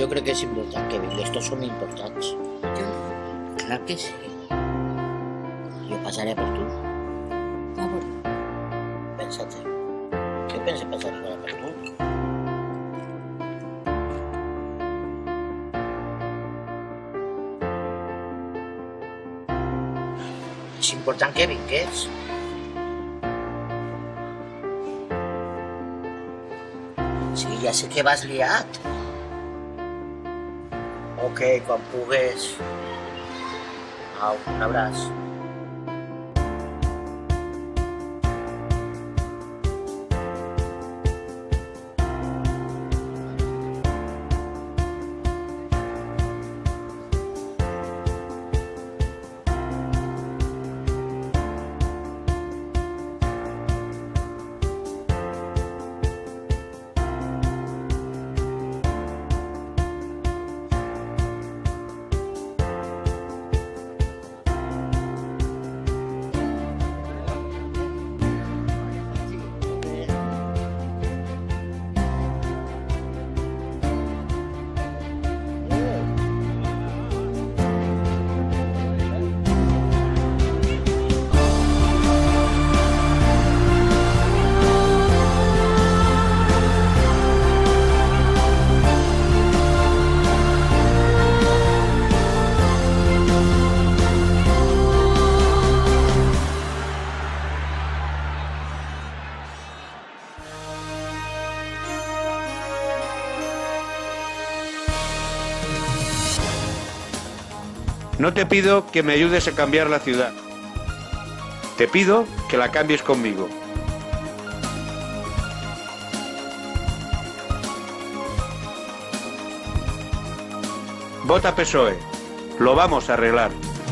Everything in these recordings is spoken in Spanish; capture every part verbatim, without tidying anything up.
Jo crec que és important que vingui, estos són importants. Jo no. Clar que sí. Jo passaré per tu. A veure. Pensa-te. Què pensa passar ara per tu? És important que vingués. Sí, ja sé que vas liat. Ok, quan pugues. Au, un abraç. No te pido que me ayudes a cambiar la ciudad. Te pido que la cambies conmigo. Vota P S O E. Lo vamos a arreglar.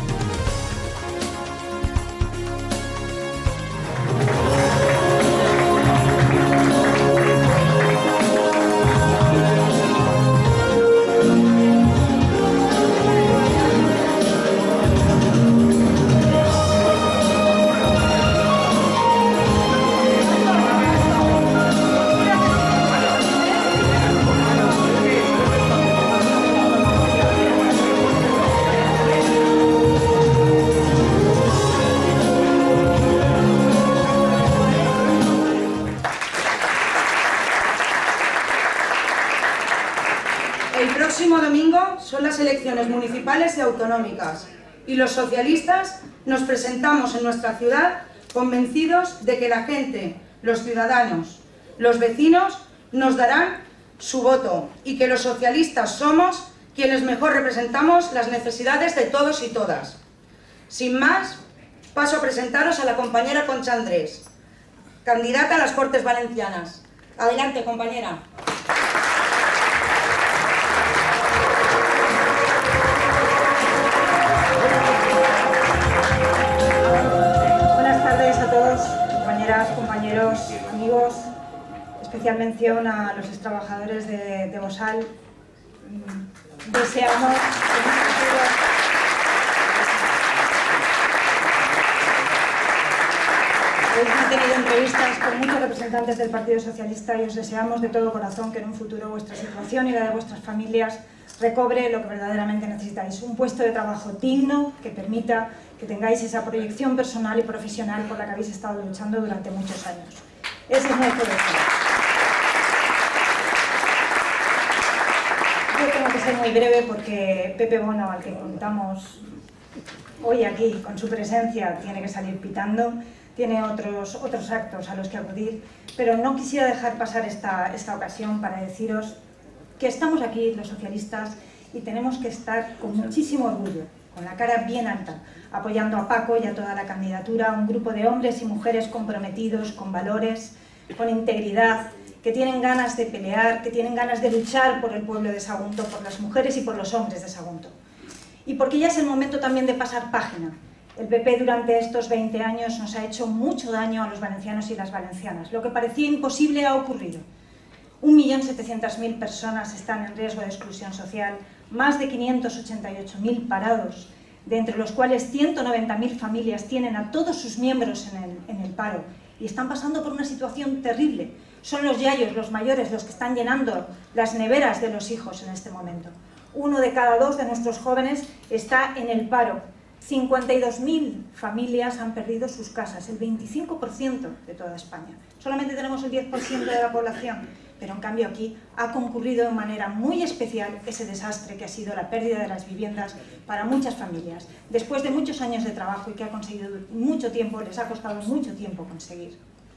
El próximo domingo son las elecciones municipales y autonómicas y los socialistas nos presentamos en nuestra ciudad convencidos de que la gente, los ciudadanos, los vecinos nos darán su voto y que los socialistas somos quienes mejor representamos las necesidades de todos y todas. Sin más, paso a presentaros a la compañera Concha Andrés, candidata a las Cortes Valencianas. Adelante, compañera. Compañeros, amigos, especial mención a los extrabajadores de, de Bosal. Deseamos Hemos tenido entrevistas con muchos representantes del Partido Socialista y os deseamos de todo corazón que en un futuro vuestra situación y la de vuestras familias recobre lo que verdaderamente necesitáis, un puesto de trabajo digno que permita que tengáis esa proyección personal y profesional por la que habéis estado luchando durante muchos años. Ese es nuestro deseo. Yo tengo que ser muy breve porque Pepe Bono, al que contamos hoy aquí con su presencia, tiene que salir pitando, tiene otros, otros actos a los que acudir, pero no quisiera dejar pasar esta, esta ocasión para deciros que estamos aquí los socialistas y tenemos que estar con muchísimo orgullo, con la cara bien alta, apoyando a Paco y a toda la candidatura, un grupo de hombres y mujeres comprometidos, con valores, con integridad, que tienen ganas de pelear, que tienen ganas de luchar por el pueblo de Sagunto, por las mujeres y por los hombres de Sagunto. Y porque ya es el momento también de pasar página. El P P durante estos veinte años nos ha hecho mucho daño a los valencianos y las valencianas. Lo que parecía imposible ha ocurrido. un millón setecientas mil personas están en riesgo de exclusión social, más de quinientos ochenta y ocho mil parados, de entre los cuales ciento noventa mil familias tienen a todos sus miembros en el, en el paro y están pasando por una situación terrible, Son los yayos, los mayores, los que están llenando las neveras de los hijos en este momento. Uno de cada dos de nuestros jóvenes está en el paro. cincuenta y dos mil familias han perdido sus casas, el veinticinco por ciento de toda España. Solamente tenemos el diez por ciento de la población, pero en cambio aquí ha concurrido de manera muy especial ese desastre que ha sido la pérdida de las viviendas para muchas familias, después de muchos años de trabajo y que ha conseguido mucho tiempo, les ha costado mucho tiempo conseguir.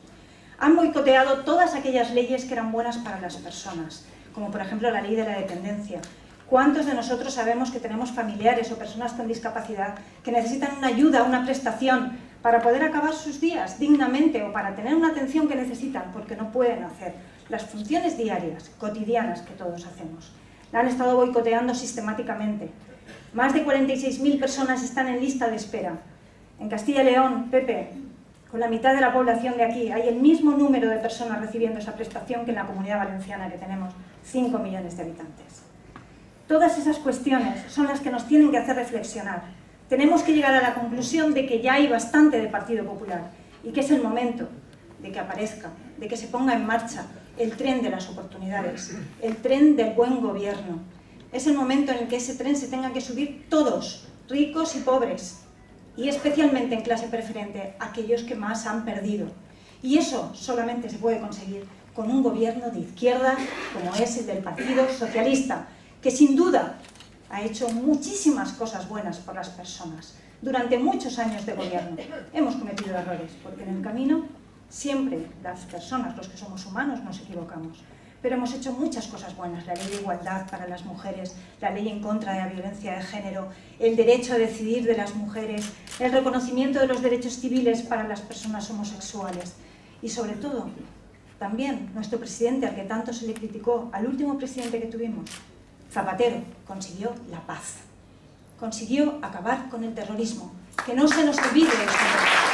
Han boicoteado todas aquellas leyes que eran buenas para las personas, como por ejemplo la ley de la dependencia. ¿Cuántos de nosotros sabemos que tenemos familiares o personas con discapacidad que necesitan una ayuda, una prestación para poder acabar sus días dignamente o para tener una atención que necesitan porque no pueden hacer las funciones diarias, cotidianas que todos hacemos? La han estado boicoteando sistemáticamente. Más de cuarenta y seis mil personas están en lista de espera. En Castilla y León, Pepe, con la mitad de la población de aquí, hay el mismo número de personas recibiendo esa prestación que en la Comunidad Valenciana, que tenemos cinco millones de habitantes. Todas esas cuestiones son las que nos tienen que hacer reflexionar. Tenemos que llegar a la conclusión de que ya hay bastante de Partido Popular y que es el momento de que aparezca, de que se ponga en marcha el tren de las oportunidades, el tren del buen gobierno. Es el momento en el que ese tren se tengan que subir todos, ricos y pobres, y especialmente en clase preferente, aquellos que más han perdido. Y eso solamente se puede conseguir con un gobierno de izquierda como es el del Partido Socialista, que sin duda ha hecho muchísimas cosas buenas por las personas. Durante muchos años de gobierno hemos cometido errores, porque en el camino siempre las personas, los que somos humanos, nos equivocamos. Pero hemos hecho muchas cosas buenas: la ley de igualdad para las mujeres, la ley en contra de la violencia de género, el derecho a decidir de las mujeres, el reconocimiento de los derechos civiles para las personas homosexuales y, sobre todo, también nuestro presidente, al que tanto se le criticó, al último presidente que tuvimos, Zapatero, consiguió la paz, consiguió acabar con el terrorismo. Que no se nos olvide esto.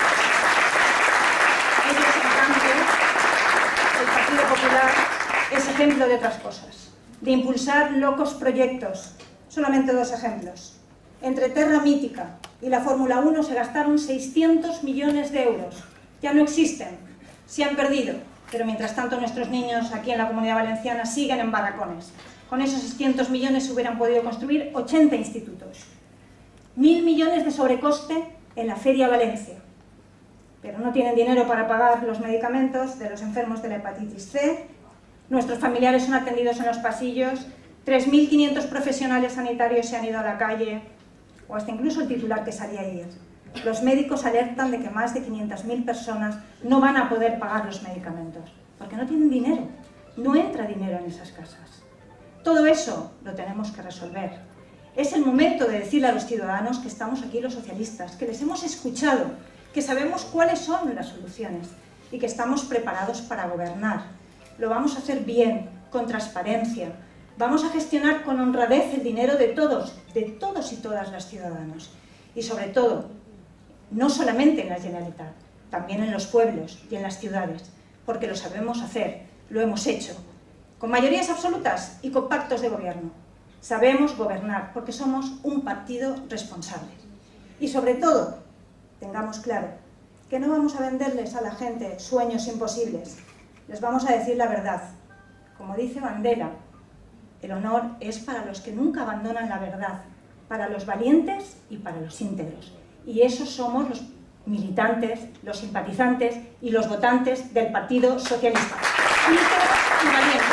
Ellos, en cambio, el Partido Popular es ejemplo de otras cosas, de impulsar locos proyectos. Solamente dos ejemplos. Entre Terra Mítica y la Fórmula uno se gastaron seiscientos millones de euros. Ya no existen, se han perdido, pero mientras tanto nuestros niños aquí en la Comunidad Valenciana siguen en barracones. Con esos seiscientos millones se hubieran podido construir ochenta institutos. Mil millones de sobrecoste en la Feria Valencia. Pero no tienen dinero para pagar los medicamentos de los enfermos de la hepatitis C. Nuestros familiares son atendidos en los pasillos. tres mil quinientos profesionales sanitarios se han ido a la calle. O hasta incluso el titular que salía ayer. Los médicos alertan de que más de quinientas mil personas no van a poder pagar los medicamentos. Porque no tienen dinero. No entra dinero en esas casas. Todo eso lo tenemos que resolver. Es el momento de decirle a los ciudadanos que estamos aquí los socialistas, que les hemos escuchado, que sabemos cuáles son las soluciones y que estamos preparados para gobernar. Lo vamos a hacer bien, con transparencia. Vamos a gestionar con honradez el dinero de todos, de todos y todas las ciudadanos. Y sobre todo, no solamente en la Generalitat, también en los pueblos y en las ciudades, porque lo sabemos hacer, lo hemos hecho. Con mayorías absolutas y con pactos de gobierno. Sabemos gobernar porque somos un partido responsable. Y sobre todo, tengamos claro que no vamos a venderles a la gente sueños imposibles. Les vamos a decir la verdad. Como dice Mandela, el honor es para los que nunca abandonan la verdad, para los valientes y para los íntegros. Y esos somos los militantes, los simpatizantes y los votantes del Partido Socialista. Íntegros y valientes.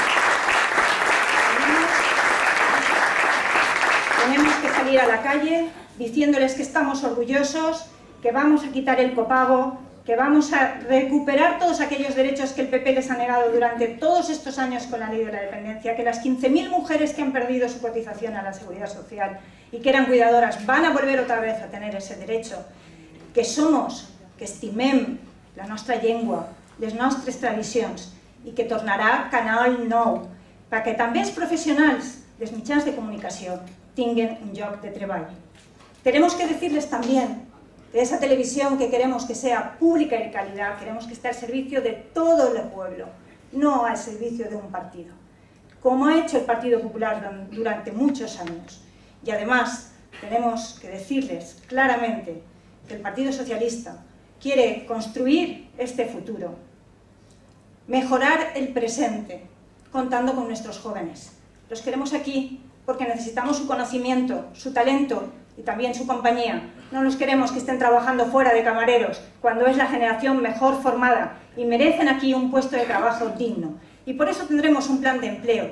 Tenemos que salir a la calle diciéndoles que estamos orgullosos, que vamos a quitar el copago, que vamos a recuperar todos aquellos derechos que el P P les ha negado durante todos estos años con la ley de la dependencia, que las quince mil mujeres que han perdido su cotización a la Seguridad Social y que eran cuidadoras van a volver otra vez a tener ese derecho, que somos, que estimem la nostra llengua, les nostres tradicions i que tornarà Canal nou, perquè també els professionals dels mitjans de comunicació tinguen un lloc de treball. Tenemos que decirles también que esa televisión que queremos que sea pública y de calidad, queremos que esté al servicio de todo el pueblo, no al servicio de un partido, como ha hecho el Partido Popular durante muchos años. Y además tenemos que decirles claramente que el Partido Socialista quiere construir este futuro Mejorar el presente, contando con nuestros jóvenes. Los queremos aquí porque necesitamos su conocimiento, su talento y también su compañía. No los queremos que estén trabajando fuera de camareros, cuando es la generación mejor formada y merecen aquí un puesto de trabajo digno. Y por eso tendremos un plan de empleo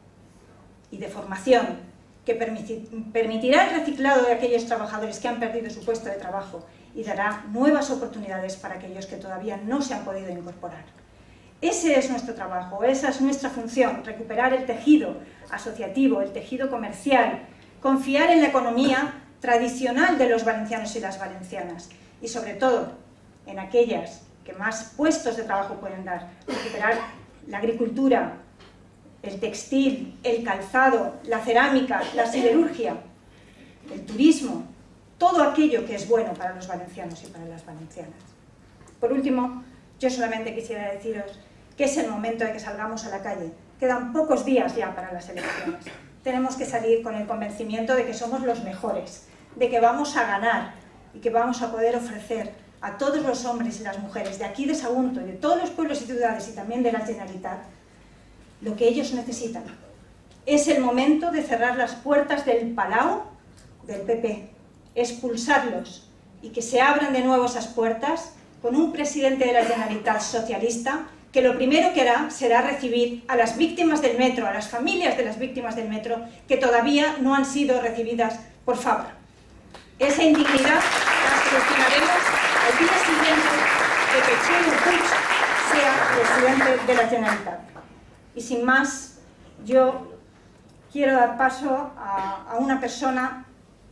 y de formación que permitirá el reciclado de aquellos trabajadores que han perdido su puesto de trabajo y dará nuevas oportunidades para aquellos que todavía no se han podido incorporar. Ese es nuestro trabajo, esa es nuestra función, recuperar el tejido asociativo, el tejido comercial, confiar en la economía tradicional de los valencianos y las valencianas y sobre todo en aquellas que más puestos de trabajo pueden dar, recuperar la agricultura, el textil, el calzado, la cerámica, la siderurgia, el turismo, todo aquello que es bueno para los valencianos y para las valencianas. Por último, yo solamente quisiera deciros que es el momento de que salgamos a la calle. Quedan pocos días ya para las elecciones. Tenemos que salir con el convencimiento de que somos los mejores, de que vamos a ganar y que vamos a poder ofrecer a todos los hombres y las mujeres de aquí de Sagunto y de todos los pueblos y ciudades y también de la Generalitat lo que ellos necesitan. Es el momento de cerrar las puertas del Palau del P P, expulsarlos y que se abran de nuevo esas puertas con un presidente de la Generalitat socialista que lo primero que hará será recibir a las víctimas del metro, a las familias de las víctimas del metro que todavía no han sido recibidas por Fabra. Esa indignidad la solucionaremos al día siguiente de que Chimo Puig sea presidente de la Generalitat. Y sin más, yo quiero dar paso a, a una persona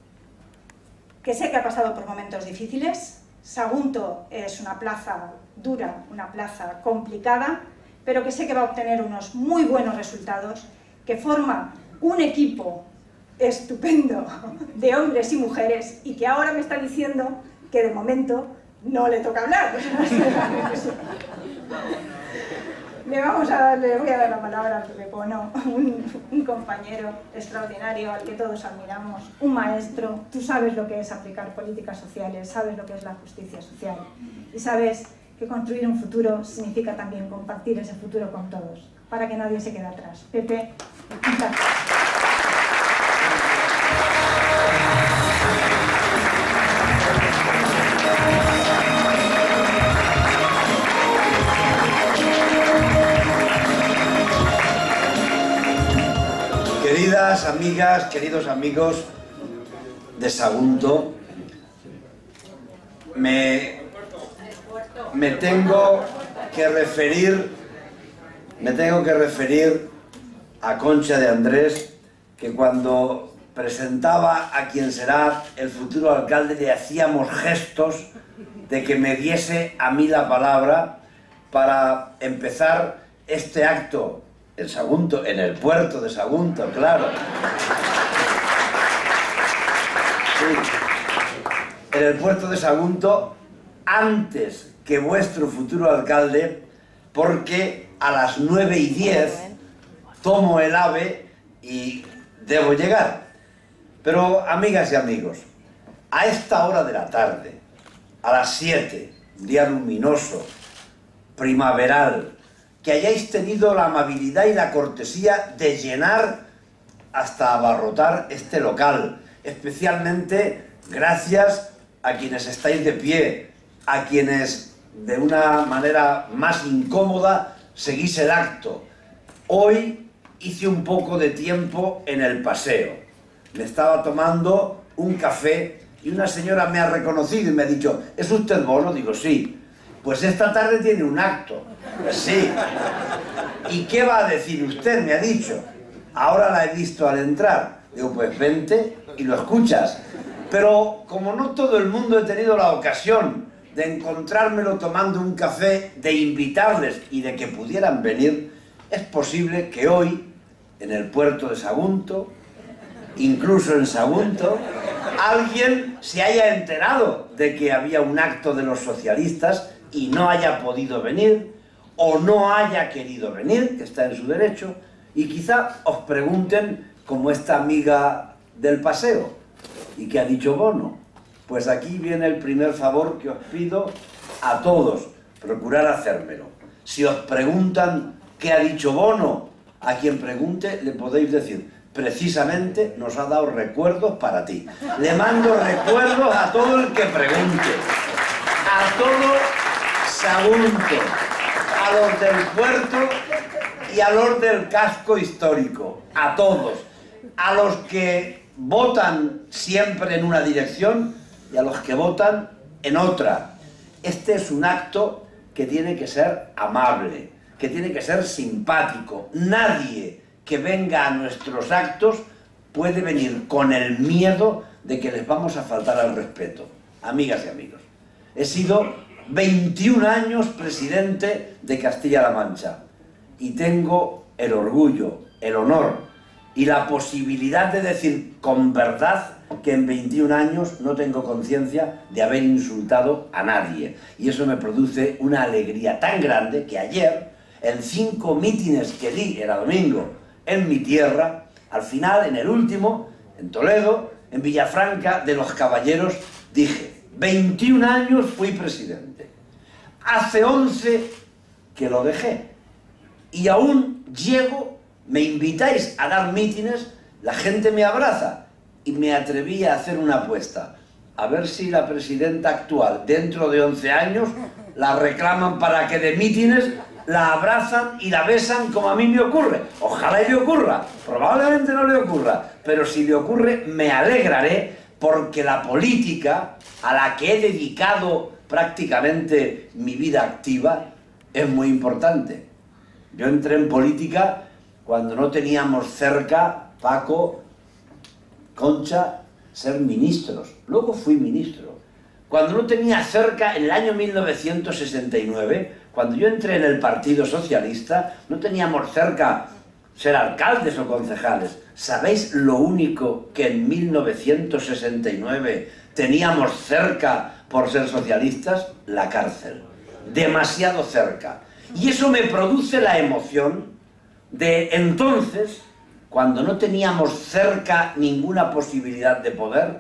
que sé que ha pasado por momentos difíciles. Sagunto es una plaza dura, una plaza complicada, pero que sé que va a obtener unos muy buenos resultados, que forma un equipo estupendo de hombres y mujeres y que ahora me está diciendo que de momento no le toca hablar. Le, vamos a dar, le voy a dar la palabra al Pepe Bono, un, un compañero extraordinario al que todos admiramos, un maestro. Tú sabes lo que es aplicar políticas sociales, sabes lo que es la justicia social y sabes que construir un futuro significa también compartir ese futuro con todos, para que nadie se quede atrás. Pepe, gracias. Queridas amigas, queridos amigos de Sagunto, me, me tengo que referir, me tengo que referir a Concha de Andrés, que cuando presentaba a quien será el futuro alcalde le hacíamos gestos de que me diese a mí la palabra para empezar este acto en Sagunto, en el puerto de Sagunto, claro. Sí. En el puerto de Sagunto, antes que vuestro futuro alcalde, porque a las nueve y diez tomo el AVE y debo llegar. Pero, amigas y amigos, a esta hora de la tarde, a las siete, un día luminoso, primaveral, que hayáis tenido la amabilidad y la cortesía de llenar hasta abarrotar este local, especialmente gracias a quienes estáis de pie, a quienes de una manera más incómoda seguís el acto. Hoy hice un poco de tiempo en el paseo, me estaba tomando un café y una señora me ha reconocido y me ha dicho: ¿es usted Bono? Digo, sí. Pues esta tarde tiene un acto. Sí. ¿Y qué va a decir usted? Me ha dicho. Ahora la he visto al entrar. Digo, pues vente y lo escuchas. Pero como no todo el mundo he tenido la ocasión de encontrármelo tomando un café, de invitarles y de que pudieran venir, es posible que hoy, en el puerto de Sagunto, incluso en Sagunto, alguien se haya enterado de que había un acto de los socialistas y no haya podido venir, o no haya querido venir, que está en su derecho, y quizá os pregunten, como esta amiga del paseo, ¿y qué ha dicho Bono? Pues aquí viene el primer favor que os pido a todos, procurar hacérmelo. Si os preguntan qué ha dicho Bono, a quien pregunte le podéis decir, precisamente nos ha dado recuerdos para ti. Le mando recuerdos a todo el que pregunte, a todo Sagunto, a los del puerto y a los del casco histórico, a todos, a los que votan siempre en una dirección y a los que votan en otra. Este es un acto que tiene que ser amable, que tiene que ser simpático. Nadie que venga a nuestros actos puede venir con el miedo de que les vamos a faltar al respeto. Amigas y amigos, he sido veintiún años presidente de Castilla-La Mancha y tengo el orgullo, el honor y la posibilidad de decir con verdad que en veintiún años no tengo conciencia de haber insultado a nadie. Y eso me produce una alegría tan grande que ayer, en cinco mítines que di, era domingo, en mi tierra, al final, en el último, en Toledo, en Villafranca de los Caballeros, dije, veintiún años fui presidente. Hace once que lo dejé. Y aún llego, me invitáis a dar mítines, la gente me abraza. Y me atreví a hacer una apuesta. A ver si la presidenta actual, dentro de once años, la reclaman para que de mítines la abrazan y la besan como a mí me ocurre. Ojalá y le ocurra. Probablemente no le ocurra. Pero si le ocurre, me alegraré porque la política, a la que he dedicado prácticamente mi vida activa, es muy importante. Yo entré en política cuando no teníamos cerca, Paco, Concha, ser ministros. Luego fui ministro. Cuando no tenía cerca, en el año mil novecientos sesenta y nueve, cuando yo entré en el Partido Socialista, no teníamos cerca ser alcaldes o concejales. ¿Sabéis lo único que en mil novecientos sesenta y nueve teníamos cerca por ser socialistas? La cárcel. Demasiado cerca. Y eso me produce la emoción de entonces, cuando no teníamos cerca ninguna posibilidad de poder,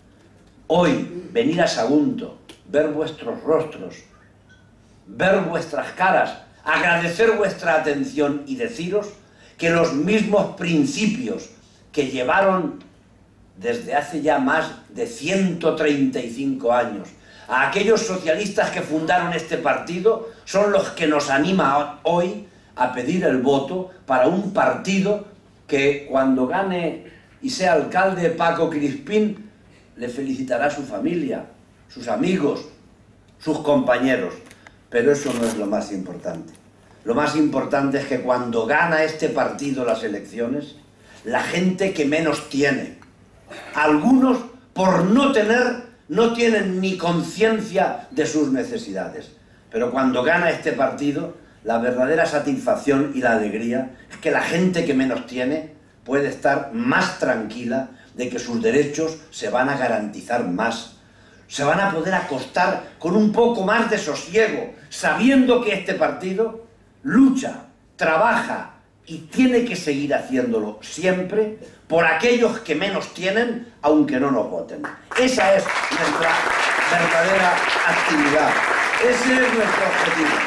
hoy venir a Sagunto, ver vuestros rostros, ver vuestras caras, agradecer vuestra atención y deciros que los mismos principios que llevaron desde hace ya más de ciento treinta y cinco años a aquellos socialistas que fundaron este partido son los que nos anima hoy a pedir el voto para un partido que cuando gane y sea alcalde Paco Crispín le felicitará a su familia, sus amigos, sus compañeros. Pero eso no es lo más importante. Lo más importante es que cuando gana este partido las elecciones, la gente que menos tiene, algunos por no tener, no tienen ni conciencia de sus necesidades. Pero cuando gana este partido, la verdadera satisfacción y la alegría es que la gente que menos tiene puede estar más tranquila de que sus derechos se van a garantizar más. Se van a poder acostar con un poco más de sosiego, sabiendo que este partido lucha, trabaja y tiene que seguir haciéndolo siempre por aquellos que menos tienen, aunque no nos voten. Esa es nuestra verdadera actividad. Ese es nuestro objetivo.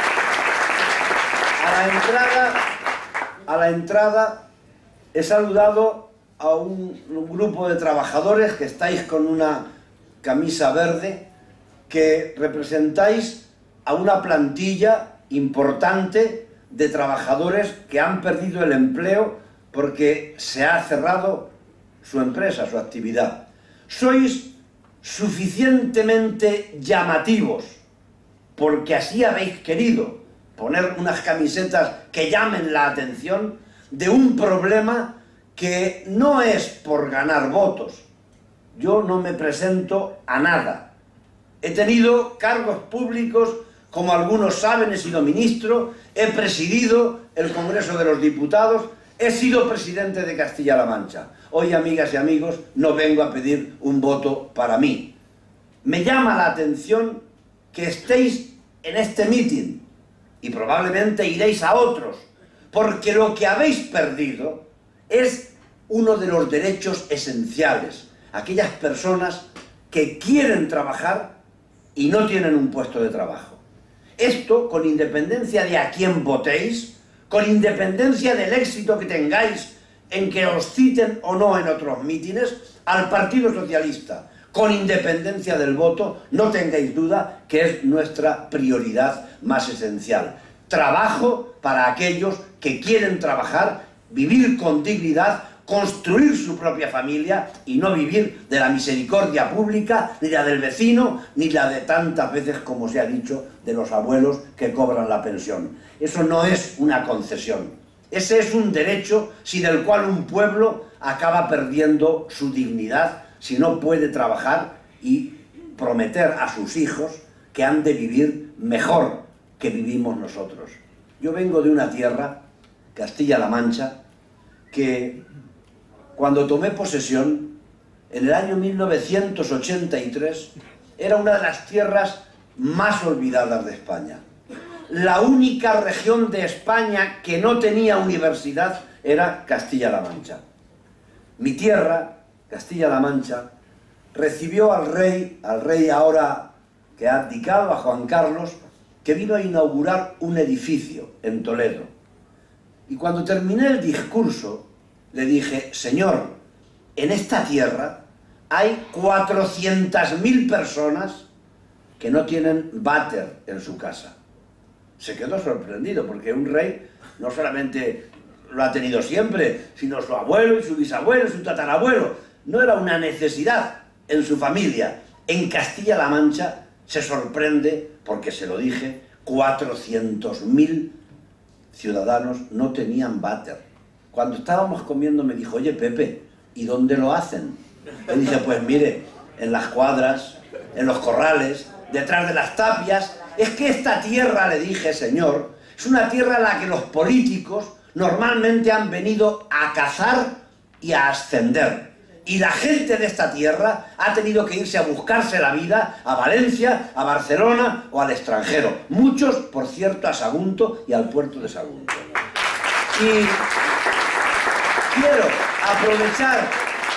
A la entrada, a la entrada he saludado a un, un grupo de trabajadores que estáis con una camisa verde, que representáis a una plantilla importante de trabajadores que han perdido el empleo porque se ha cerrado su empresa, su actividad. Sois suficientemente llamativos porque así habéis querido poner unas camisetas que llamen la atención de un problema que no es por ganar votos. Yo no me presento a nada. He tenido cargos públicos, como algunos saben, he sido ministro, he presidido el Congreso de los Diputados, he sido presidente de Castilla-La Mancha. Hoy, amigas y amigos, no vengo a pedir un voto para mí. Me llama la atención que estéis en este mitin y probablemente iréis a otros, porque lo que habéis perdido es uno de los derechos esenciales. Aquellas personas que quieren trabajar y no tienen un puesto de trabajo. Esto, con independencia de a quién votéis, con independencia del éxito que tengáis en que os citen o no en otros mítines, al Partido Socialista, con independencia del voto, no tengáis duda que es nuestra prioridad más esencial. Trabajo para aquellos que quieren trabajar, vivir con dignidad, construir su propia familia y no vivir de la misericordia pública, ni la del vecino, ni la de tantas veces, como se ha dicho, de los abuelos que cobran la pensión. Eso no es una concesión. Ese es un derecho sin el cual un pueblo acaba perdiendo su dignidad si no puede trabajar y prometer a sus hijos que han de vivir mejor que vivimos nosotros. Yo vengo de una tierra, Castilla-La Mancha, que cuando tomé posesión, en el año mil novecientos ochenta y tres, era una de las tierras más olvidadas de España. La única región de España que no tenía universidad era Castilla-La Mancha. Mi tierra, Castilla-La Mancha, recibió al rey, al rey ahora que ha abdicado, a Juan Carlos, que vino a inaugurar un edificio en Toledo. Y cuando terminé el discurso, le dije: señor, en esta tierra hay cuatrocientas mil personas que no tienen váter en su casa. Se quedó sorprendido, porque un rey no solamente lo ha tenido siempre, sino su abuelo y su bisabuelo y su tatarabuelo. No era una necesidad en su familia. En Castilla-La Mancha se sorprende, porque se lo dije, cuatrocientos mil ciudadanos no tenían váter. Cuando estábamos comiendo me dijo: oye Pepe, ¿y dónde lo hacen? Le dije: pues mire, en las cuadras, en los corrales, detrás de las tapias. Es que esta tierra, le dije, señor, es una tierra en la que los políticos normalmente han venido a cazar y a ascender. Y la gente de esta tierra ha tenido que irse a buscarse la vida a Valencia, a Barcelona o al extranjero. Muchos, por cierto, a Sagunto y al puerto de Sagunto. Y quiero aprovechar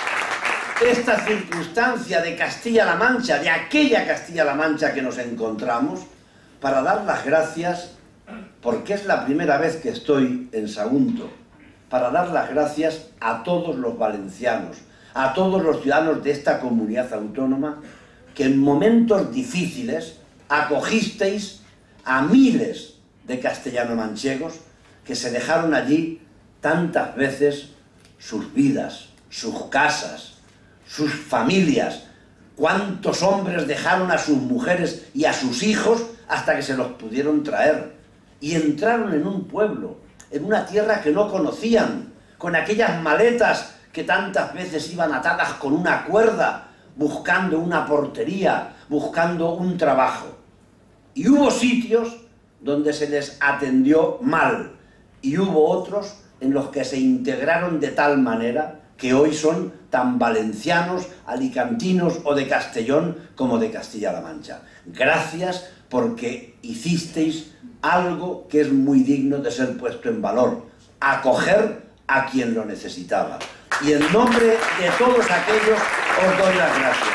esta circunstancia de Castilla-La Mancha, de aquella Castilla-La Mancha que nos encontramos, para dar las gracias, porque es la primera vez que estoy en Sagunto, para dar las gracias a todos los valencianos, a todos los ciudadanos de esta comunidad autónoma, que en momentos difíciles acogisteis a miles de castellano-manchegos que se dejaron allí tantas veces sus vidas, sus casas, sus familias. Cuántos hombres dejaron a sus mujeres y a sus hijos hasta que se los pudieron traer. Y entraron en un pueblo, en una tierra que no conocían, con aquellas maletas que tantas veces iban atadas con una cuerda, buscando una portería, buscando un trabajo. Y hubo sitios donde se les atendió mal, y hubo otros en los que se integraron de tal manera que hoy son tan valencianos, alicantinos o de Castellón como de Castilla-La Mancha. Gracias, porque hicisteis algo que es muy digno de ser puesto en valor: acoger a quien lo necesitaba. Y en nombre de todos aquellos os doy las gracias.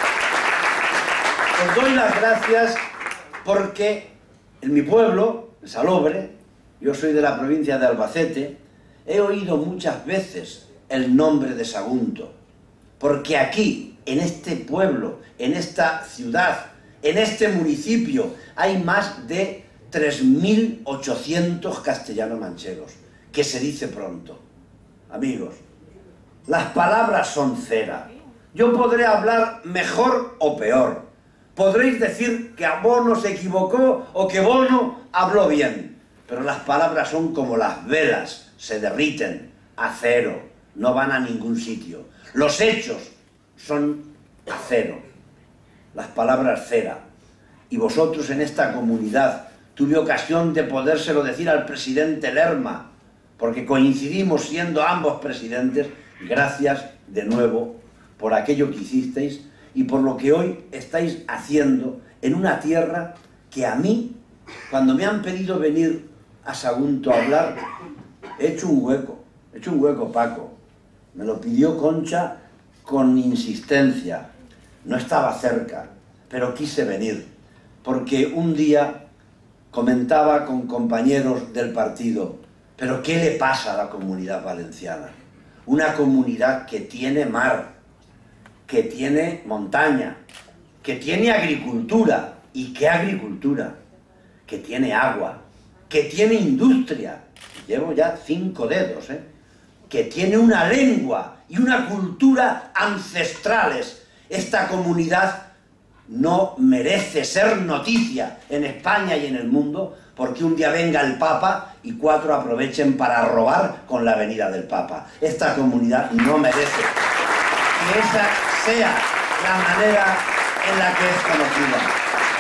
Os doy las gracias porque en mi pueblo, Salobre, yo soy de la provincia de Albacete, he oído muchas veces el nombre de Sagunto, porque aquí, en este pueblo, en esta ciudad, en este municipio, hay más de tres mil ochocientos castellano-manchegos, que se dice pronto. Amigos, las palabras son cera. Yo podré hablar mejor o peor. Podréis decir que Bono se equivocó o que Bono habló bien, pero las palabras son como las velas, se derriten, acero, no van a ningún sitio. Los hechos son acero, las palabras cera. Y vosotros en esta comunidad, tuve ocasión de podérselo decir al presidente Lerma, porque coincidimos siendo ambos presidentes. Gracias de nuevo por aquello que hicisteis y por lo que hoy estáis haciendo en una tierra que a mí, cuando me han pedido venir a Sagunto a hablar, he hecho un hueco, he hecho un hueco, Paco. Me lo pidió Concha con insistencia. No estaba cerca, pero quise venir, porque un día comentaba con compañeros del partido, pero ¿qué le pasa a la Comunidad Valenciana? Una comunidad que tiene mar, que tiene montaña, que tiene agricultura. ¿Y qué agricultura? Que tiene agua, que tiene industria. Llevo ya cinco dedos, ¿eh? Que tiene una lengua y una cultura ancestrales. Esta comunidad no merece ser noticia en España y en el mundo porque un día venga el Papa y cuatro aprovechen para robar con la venida del Papa. Esta comunidad no merece que esa sea la manera en la que es conocida.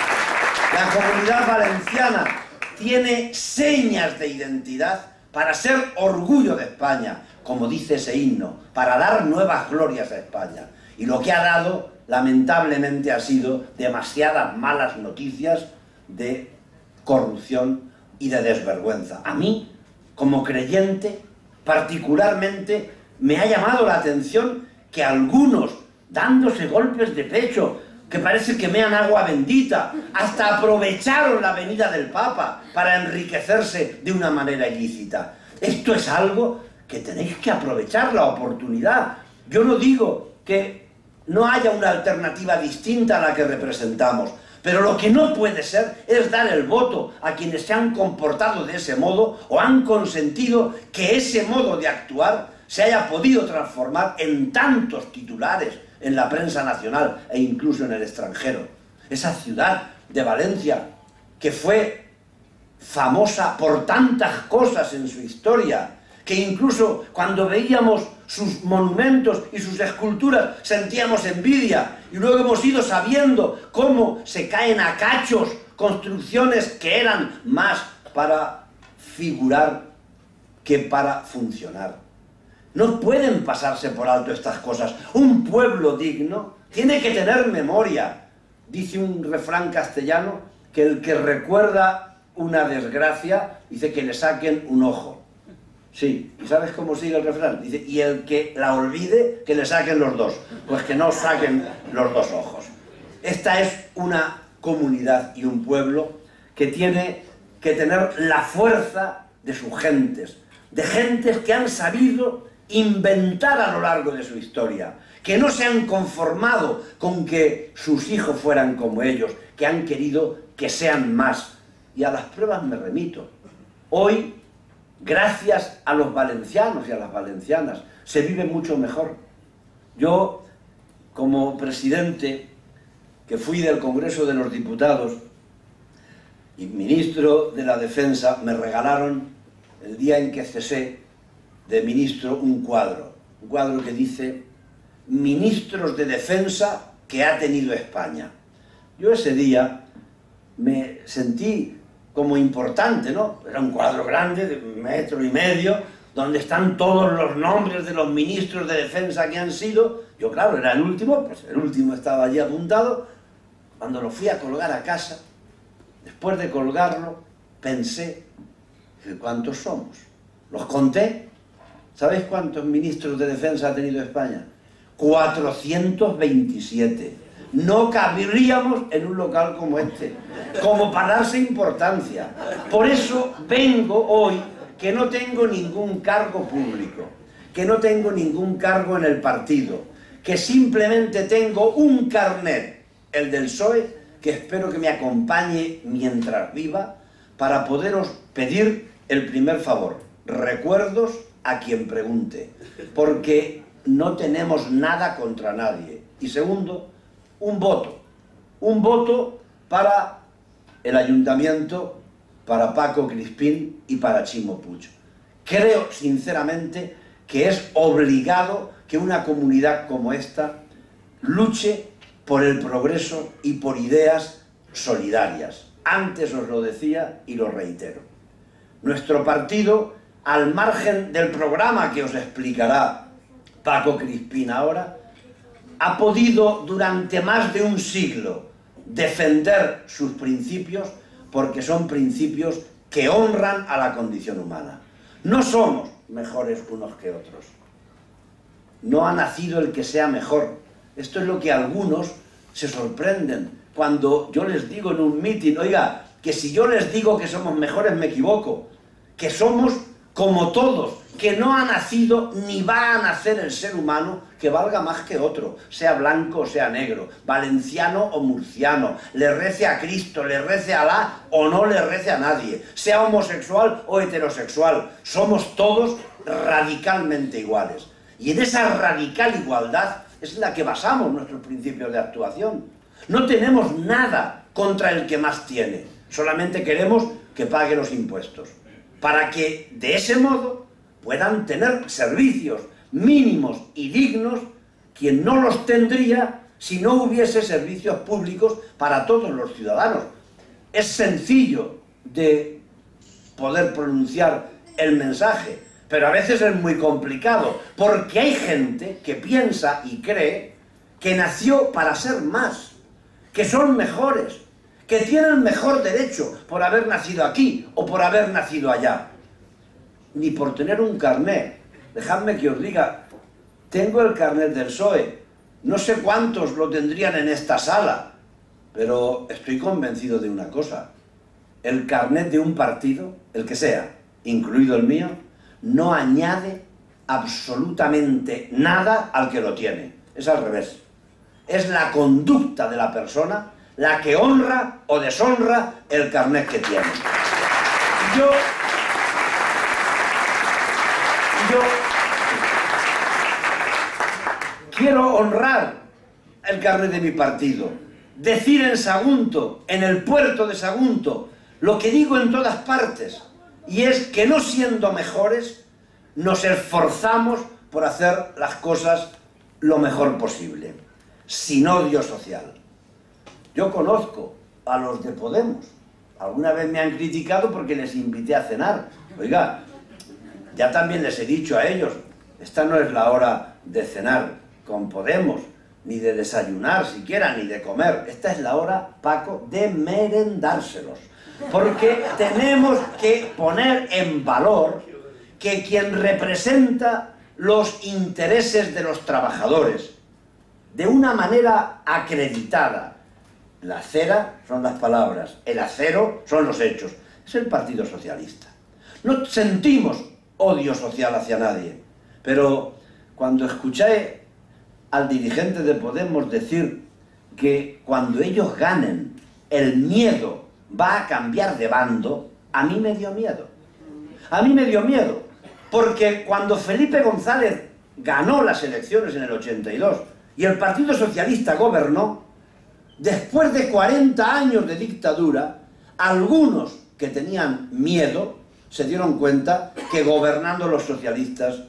La Comunidad Valenciana tiene señas de identidad para ser orgullo de España, como dice ese himno, para dar nuevas glorias a España. Y lo que ha dado, lamentablemente, ha sido demasiadas malas noticias de corrupción y de desvergüenza. A mí, como creyente, particularmente, me ha llamado la atención que algunos, dándose golpes de pecho, que parece que mean agua bendita, hasta aprovecharon la venida del Papa para enriquecerse de una manera ilícita. Esto es algo que tenéis que aprovechar la oportunidad. Yo no digo que no haya una alternativa distinta a la que representamos, pero lo que no puede ser es dar el voto a quienes se han comportado de ese modo o han consentido que ese modo de actuar se haya podido transformar en tantos titulares en la prensa nacional e incluso en el extranjero. Esa ciudad de Valencia, que fue famosa por tantas cosas en su historia, que incluso cuando veíamos sus monumentos y sus esculturas sentíamos envidia, y luego hemos ido sabiendo cómo se caen a cachos construcciones que eran más para figurar que para funcionar. No pueden pasarse por alto estas cosas. Un pueblo digno tiene que tener memoria. Dice un refrán castellano que el que recuerda una desgracia dice que le saquen un ojo. Sí, ¿y sabes cómo sigue el refrán? Dice, y el que la olvide, que le saquen los dos. Pues que no saquen los dos ojos. Esta es una comunidad y un pueblo que tiene que tener la fuerza de sus gentes, de gentes que han sabido inventar a lo largo de su historia, que no se han conformado con que sus hijos fueran como ellos, que han querido que sean más. Y a las pruebas me remito. Hoy, gracias a los valencianos y a las valencianas, se vive mucho mejor. Yo, como presidente, que fui del Congreso de los Diputados y ministro de la Defensa, me regalaron, el día en que cesé de ministro, un cuadro. Un cuadro que dice, ministros de defensa que ha tenido España. Yo ese día me sentí como importante, ¿no? Era un cuadro grande, de un metro y medio, donde están todos los nombres de los ministros de defensa que han sido. Yo, claro, era el último, pues el último estaba allí apuntado. Cuando lo fui a colgar a casa, después de colgarlo, pensé, ¿cuántos somos? Los conté. ¿Sabéis cuántos ministros de defensa ha tenido España? cuatrocientos veintisiete. No cabríamos en un local como este, como para darse importancia. Por eso vengo hoy, que no tengo ningún cargo público, que no tengo ningún cargo en el partido, que simplemente tengo un carnet, el del P S O E, que espero que me acompañe mientras viva, para poderos pedir el primer favor, recuerdos a quien pregunte, porque no tenemos nada contra nadie. Y segundo, un voto, un voto para el ayuntamiento, para Paco Crispín y para Chimo Puig. Creo sinceramente que es obligado que una comunidad como esta luche por el progreso y por ideas solidarias. Antes os lo decía y lo reitero. Nuestro partido, al margen del programa que os explicará Paco Crispín ahora, ha podido durante más de un siglo defender sus principios porque son principios que honran a la condición humana. No somos mejores unos que otros. No ha nacido el que sea mejor. Esto es lo que algunos se sorprenden cuando yo les digo en un mitin, oiga, que si yo les digo que somos mejores me equivoco, que somos como todos, que no ha nacido ni va a nacer el ser humano que valga más que otro, sea blanco o sea negro, valenciano o murciano, le rece a Cristo, le rece a Alá o no le rece a nadie, sea homosexual o heterosexual, somos todos radicalmente iguales. Y en esa radical igualdad es en la que basamos nuestros principios de actuación. No tenemos nada contra el que más tiene, solamente queremos que pague los impuestos, para que de ese modo puedan tener servicios mínimos y dignos quien no los tendría si no hubiese servicios públicos para todos los ciudadanos. Es sencillo de poder pronunciar el mensaje, pero a veces es muy complicado, porque hay gente que piensa y cree que nació para ser más, que son mejores, que tienen mejor derecho por haber nacido aquí o por haber nacido allá, ni por tener un carnet. Dejadme que os diga, tengo el carnet del P S O E, no sé cuántos lo tendrían en esta sala, pero estoy convencido de una cosa: el carnet de un partido, el que sea, incluido el mío, no añade absolutamente nada al que lo tiene. Es al revés. Es la conducta de la persona la que honra o deshonra el carnet que tiene. Yo... Yo... quiero honrar el carnet de mi partido. Decir en Sagunto, en el puerto de Sagunto, lo que digo en todas partes, y es que no siendo mejores, nos esforzamos por hacer las cosas lo mejor posible, sin odio social. Yo conozco a los de Podemos. Alguna vez me han criticado porque les invité a cenar. Oiga, ya también les he dicho a ellos, esta no es la hora de cenar con Podemos, ni de desayunar siquiera, ni de comer. Esta es la hora, Paco, de merendárselos. Porque tenemos que poner en valor que quien representa los intereses de los trabajadores de una manera acreditada, la cera son las palabras, el acero son los hechos, es el Partido Socialista. No sentimos odio social hacia nadie, pero cuando escuché al dirigente de Podemos decir que cuando ellos ganen el miedo va a cambiar de bando, a mí me dio miedo. A mí me dio miedo, porque cuando Felipe González ganó las elecciones en el ochenta y dos y el Partido Socialista gobernó, después de cuarenta años de dictadura, algunos que tenían miedo se dieron cuenta que gobernando los socialistas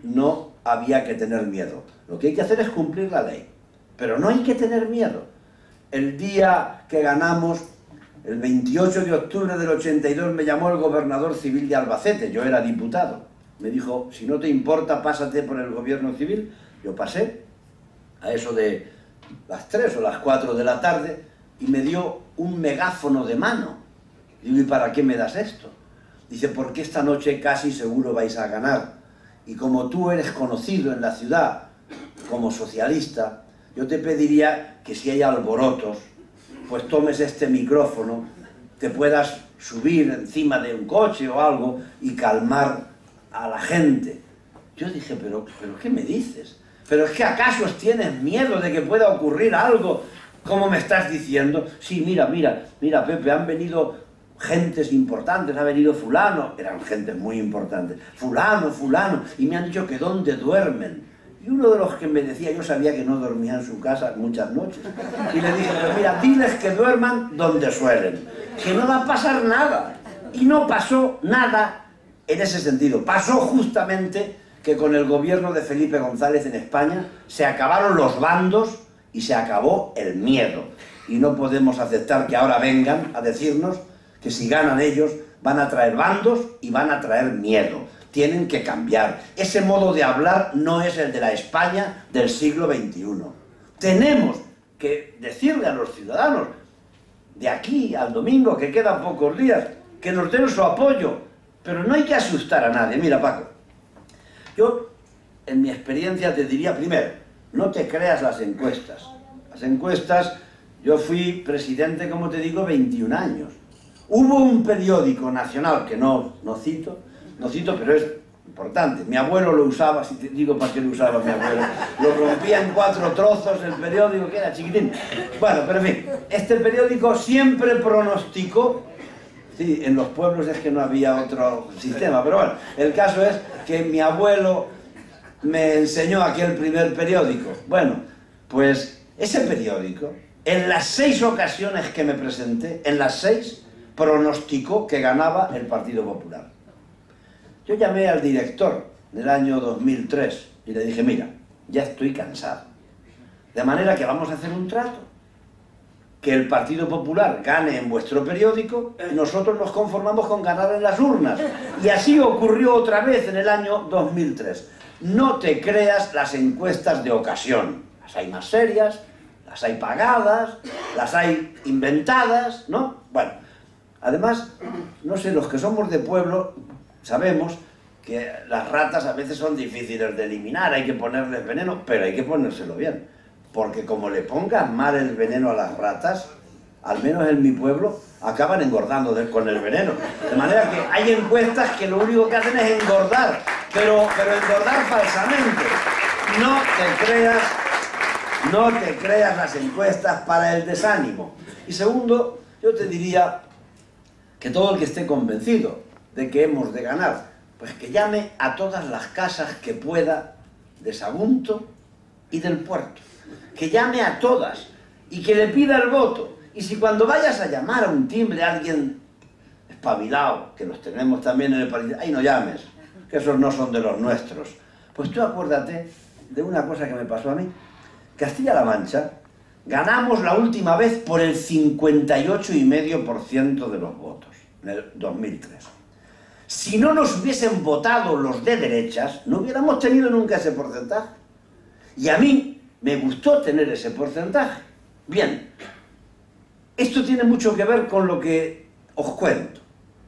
no había que tener miedo. Lo que hay que hacer es cumplir la ley, pero no hay que tener miedo. El día que ganamos, el veintiocho de octubre del ochenta y dos, me llamó el gobernador civil de Albacete, yo era diputado. Me dijo, si no te importa, pásate por el gobierno civil. Yo pasé a eso de las tres o las cuatro de la tarde y me dio un megáfono de mano. Digo, ¿y para qué me das esto? Dice, porque esta noche casi seguro vais a ganar. Y como tú eres conocido en la ciudad como socialista, yo te pediría que si hay alborotos, pues tomes este micrófono, te puedas subir encima de un coche o algo y calmar a la gente. Yo dije, pero, pero ¿qué me dices? ¿Pero es que acaso tienes miedo de que pueda ocurrir algo? ¿Cómo me estás diciendo? Sí, mira, mira, mira, Pepe, han venido gentes importantes, ha venido fulano, eran gentes muy importantes, fulano, fulano, y me han dicho que dónde duermen. Y uno de los que me decía, yo sabía que no dormía en su casa muchas noches, y le dije, pero mira, diles que duerman donde suelen, que no va a pasar nada. Y no pasó nada en ese sentido. Pasó justamente que con el gobierno de Felipe González en España se acabaron los bandos y se acabó el miedo. Y no podemos aceptar que ahora vengan a decirnos que si ganan ellos van a traer bandos y van a traer miedo. Tienen que cambiar. Ese modo de hablar no es el de la España del siglo veintiuno. Tenemos que decirle a los ciudadanos de aquí al domingo, que quedan pocos días, que nos den su apoyo, pero no hay que asustar a nadie. Mira, Paco, yo en mi experiencia te diría primero, no te creas las encuestas. Las encuestas, yo fui presidente, como te digo, veintiún años. Hubo un periódico nacional, que no, no cito, no cito, pero es importante. Mi abuelo lo usaba, si te digo para qué lo usaba mi abuelo, lo rompía en cuatro trozos el periódico, que era chiquitín. Bueno, pero en fin, este periódico siempre pronosticó, sí, en los pueblos es que no había otro sistema, pero bueno, el caso es que mi abuelo me enseñó aquel primer periódico. Bueno, pues ese periódico, en las seis ocasiones que me presenté, en las seis, pronosticó que ganaba el Partido Popular. Yo llamé al director del año dos mil tres y le dije, mira, ya estoy cansado. De manera que vamos a hacer un trato. Que el Partido Popular gane en vuestro periódico y nosotros nos conformamos con ganar en las urnas. Y así ocurrió otra vez en el año dos mil tres. No te creas las encuestas de ocasión. Las hay más serias, las hay pagadas, las hay inventadas, ¿no? Bueno, además, no sé, los que somos de pueblo sabemos que las ratas a veces son difíciles de eliminar, hay que ponerles veneno, pero hay que ponérselo bien. Porque como le pongas mal el veneno a las ratas, al menos en mi pueblo, acaban engordando de, con el veneno. De manera que hay encuestas que lo único que hacen es engordar, pero, pero engordar falsamente. No te creas, no te creas las encuestas para el desánimo. Y segundo, yo te diría que todo el que esté convencido de que hemos de ganar, pues que llame a todas las casas que pueda de Sagunto y del puerto. Que llame a todas y que le pida el voto. Y si cuando vayas a llamar a un timbre a alguien espabilado, que los tenemos también en el país, ahí no llames, que esos no son de los nuestros. Pues tú acuérdate de una cosa que me pasó a mí. Castilla-La Mancha ganamos la última vez por el cincuenta y ocho coma cinco por ciento de los votos, en el dos mil tres. Si no nos hubiesen votado los de derechas, no hubiéramos tenido nunca ese porcentaje. Y a mí me gustó tener ese porcentaje. Bien, esto tiene mucho que ver con lo que os cuento.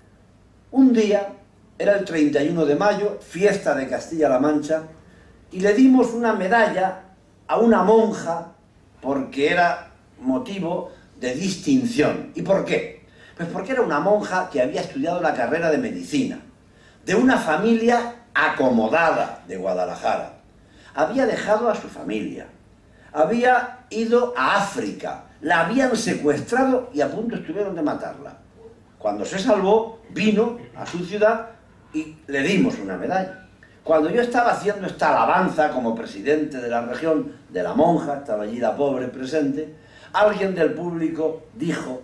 Un día, era el treinta y uno de mayo, fiesta de Castilla-La Mancha, y le dimos una medalla a una monja porque era motivo de distinción. ¿Y por qué? Pues porque era una monja que había estudiado la carrera de medicina, de una familia acomodada de Guadalajara. Había dejado a su familia, había ido a África, la habían secuestrado y a punto estuvieron de matarla. Cuando se salvó, vino a su ciudad y le dimos una medalla. Cuando yo estaba haciendo esta alabanza como presidente de la región, de la monja, estaba allí la pobre presente, alguien del público dijo: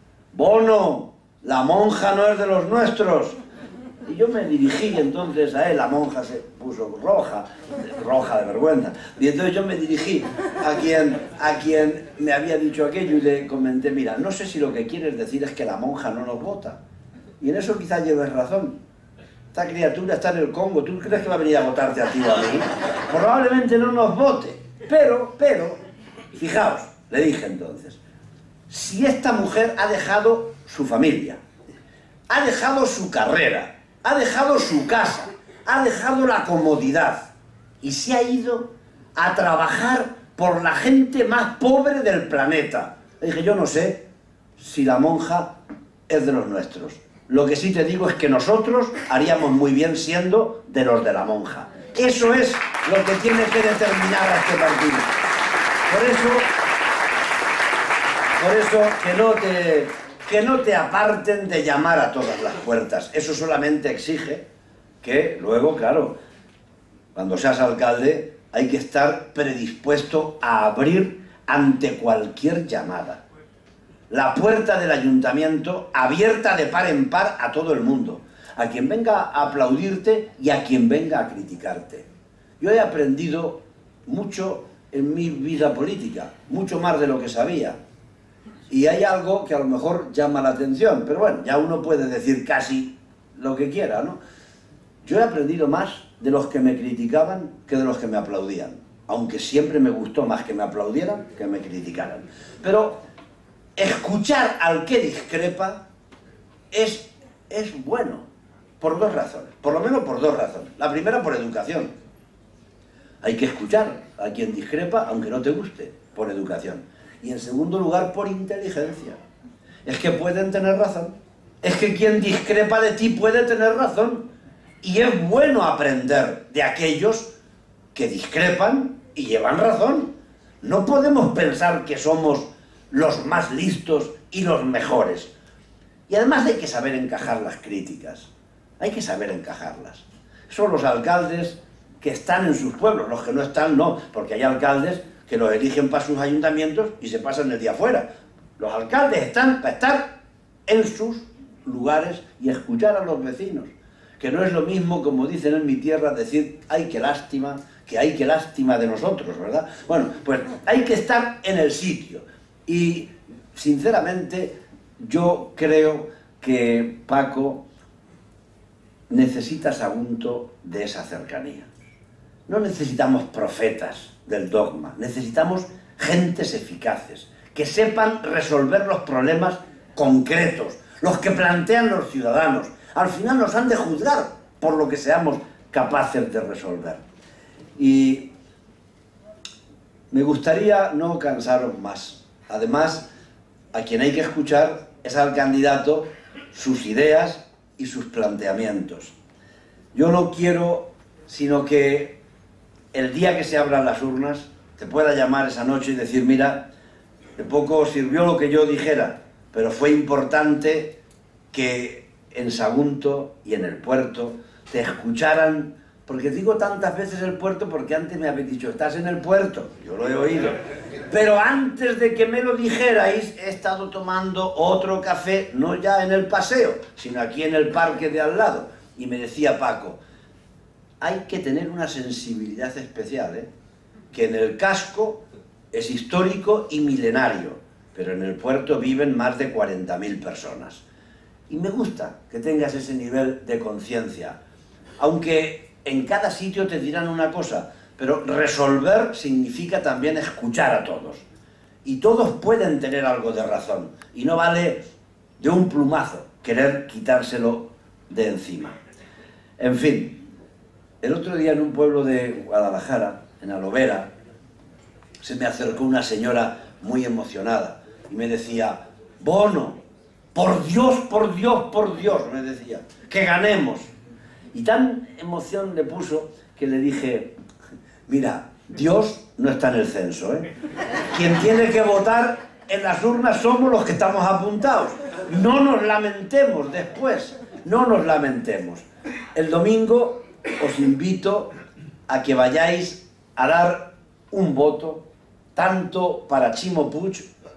Bono, la monja no es de los nuestros. Y yo me dirigí entonces a él, la monja se puso roja, roja de vergüenza. Y entonces yo me dirigí a quien, a quien me había dicho aquello y le comenté: mira, no sé si lo que quieres decir es que la monja no nos vota. Y en eso quizás lleves razón. Esta criatura está en el Congo, ¿tú crees que va a venir a votarte a ti o a mí? Probablemente no nos vote. Pero, pero, fijaos, le dije entonces, si esta mujer ha dejado su familia, ha dejado su carrera, ha dejado su casa, ha dejado la comodidad y se ha ido a trabajar por la gente más pobre del planeta. Le dije, yo no sé si la monja es de los nuestros. Lo que sí te digo es que nosotros haríamos muy bien siendo de los de la monja. Eso es lo que tiene que determinar a este partido. Por eso, por eso que no te... que no te aparten de llamar a todas las puertas. Eso solamente exige que luego, claro, cuando seas alcalde, hay que estar predispuesto a abrir ante cualquier llamada. La puerta del ayuntamiento abierta de par en par a todo el mundo, a quien venga a aplaudirte y a quien venga a criticarte. Yo he aprendido mucho en mi vida política, mucho más de lo que sabía. Y hay algo que a lo mejor llama la atención, pero bueno, ya uno puede decir casi lo que quiera, ¿no? Yo he aprendido más de los que me criticaban que de los que me aplaudían, aunque siempre me gustó más que me aplaudieran que me criticaran. Pero escuchar al que discrepa es, es bueno, por dos razones, por lo menos por dos razones. La primera, por educación. Hay que escuchar a quien discrepa, aunque no te guste, por educación. Y en segundo lugar, por inteligencia. Es que pueden tener razón, es que quien discrepa de ti puede tener razón. Y es bueno aprender de aquellos que discrepan y llevan razón. No podemos pensar que somos los más listos y los mejores. Y además hay que saber encajar las críticas. Hay que saber encajarlas. Son los alcaldes que están en sus pueblos, los que no están no, porque hay alcaldes que los eligen para sus ayuntamientos y se pasan el día fuera. Los alcaldes están para estar en sus lugares y escuchar a los vecinos, que no es lo mismo, como dicen en mi tierra, decir ¡ay, qué lástima!, que ¡ay, qué lástima de nosotros!, ¿verdad? Bueno, pues hay que estar en el sitio. Y, sinceramente, yo creo que Paco necesita Sagunto de esa cercanía. No necesitamos profetas del dogma, necesitamos gentes eficaces, que sepan resolver los problemas concretos, los que plantean los ciudadanos. Al final nos han de juzgar por lo que seamos capaces de resolver. Y me gustaría no cansaros más. Además, a quien hay que escuchar es al candidato, sus ideas y sus planteamientos. Yo no quiero sino que el día que se abran las urnas te pueda llamar esa noche y decir, mira, de poco sirvió lo que yo dijera, pero fue importante que en Sagunto y en el puerto te escucharan, porque digo tantas veces el puerto porque antes me habéis dicho, estás en el puerto, yo lo he oído, pero antes de que me lo dijerais he estado tomando otro café, no ya en el paseo, sino aquí en el parque de al lado, y me decía Paco, hay que tener una sensibilidad especial, ¿eh? Que en el casco es histórico y milenario, pero en el puerto viven más de cuarenta mil personas. Y me gusta que tengas ese nivel de conciencia, aunque en cada sitio te dirán una cosa, pero resolver significa también escuchar a todos. Y todos pueden tener algo de razón, y no vale de un plumazo querer quitárselo de encima. En fin, el otro día en un pueblo de Guadalajara, en Alovera, se me acercó una señora muy emocionada y me decía, Bono, por Dios, por Dios, por Dios, me decía, que ganemos. Y tan emoción le puso que le dije, mira, Dios no está en el censo, ¿eh? Quien tiene que votar en las urnas somos los que estamos apuntados. No nos lamentemos después, no nos lamentemos. El domingo os invito a que vayáis a dar un voto tanto para Chimo Puig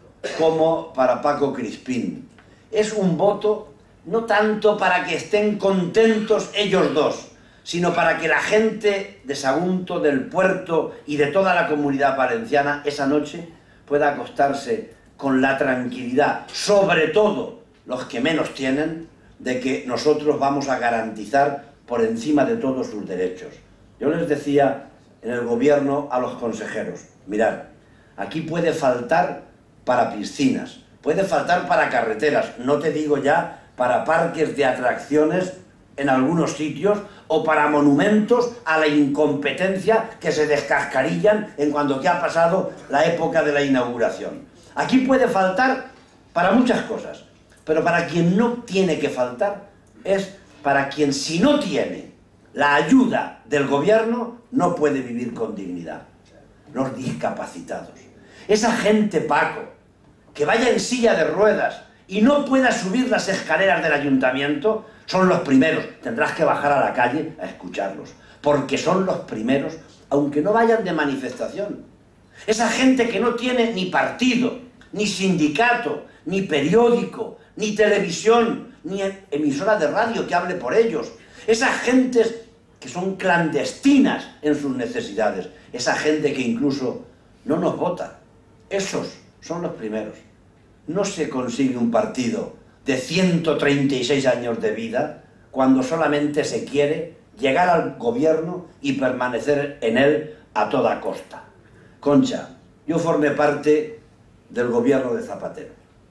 como para Paco Crispín. Es un voto no tanto para que estén contentos ellos dos, sino para que la gente de Sagunto, del puerto y de toda la comunidad valenciana esa noche pueda acostarse con la tranquilidad, sobre todo los que menos tienen, de que nosotros vamos a garantizar por encima de todos sus derechos. Yo les decía en el gobierno a los consejeros, mirad, aquí puede faltar para piscinas, puede faltar para carreteras, no te digo ya para parques de atracciones en algunos sitios o para monumentos a la incompetencia que se descascarillan en cuanto que ha pasado la época de la inauguración. Aquí puede faltar para muchas cosas, pero para quien no tiene que faltar es para quien, si no tiene la ayuda del gobierno, no puede vivir con dignidad. Los discapacitados. Esa gente, Paco, que vaya en silla de ruedas y no pueda subir las escaleras del ayuntamiento, son los primeros. Tendrás que bajar a la calle a escucharlos, porque son los primeros, aunque no vayan de manifestación. Esa gente que no tiene ni partido, ni sindicato, ni periódico, ni televisión, ni emisora de radio que hable por ellos. Esas gentes que son clandestinas en sus necesidades. Esa gente que incluso no nos vota. Esos son los primeros. No se consigue un partido de ciento treinta y seis años de vida cuando solamente se quiere llegar al gobierno y permanecer en él a toda costa. Concha, yo formé parte del gobierno de Zapatero.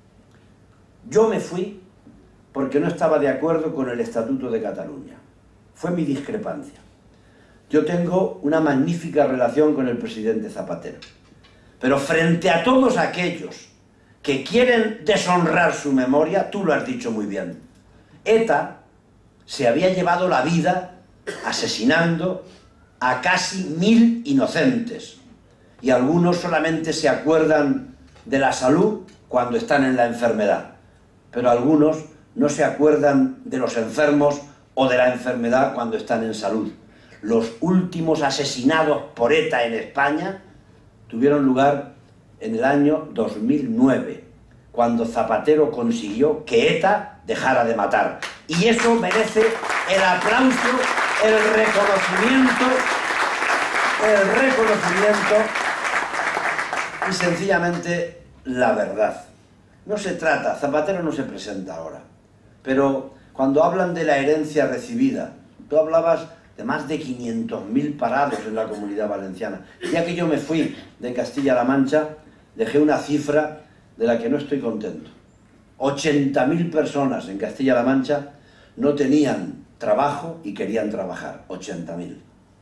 Yo me fui porque no estaba de acuerdo con el Estatuto de Cataluña. Fue mi discrepancia. Yo tengo una magnífica relación con el presidente Zapatero. Pero frente a todos aquellos que quieren deshonrar su memoria, tú lo has dicho muy bien, ETA se había llevado la vida asesinando a casi mil inocentes, y algunos solamente se acuerdan de la salud cuando están en la enfermedad, pero algunos no se acuerdan de los enfermos o de la enfermedad cuando están en salud. Los últimos asesinados por ETA en España tuvieron lugar en el año dos mil nueve, cuando Zapatero consiguió que ETA dejara de matar. Y eso merece el aplauso, el reconocimiento, el reconocimiento y sencillamente la verdad. No se trata, Zapatero no se presenta ahora, pero cuando hablan de la herencia recibida, tú hablabas de más de quinientos mil parados en la Comunidad Valenciana. Ya que yo me fui de Castilla-La Mancha, dejé una cifra de la que no estoy contento. ochenta mil personas en Castilla-La Mancha no tenían trabajo y querían trabajar. ochenta mil.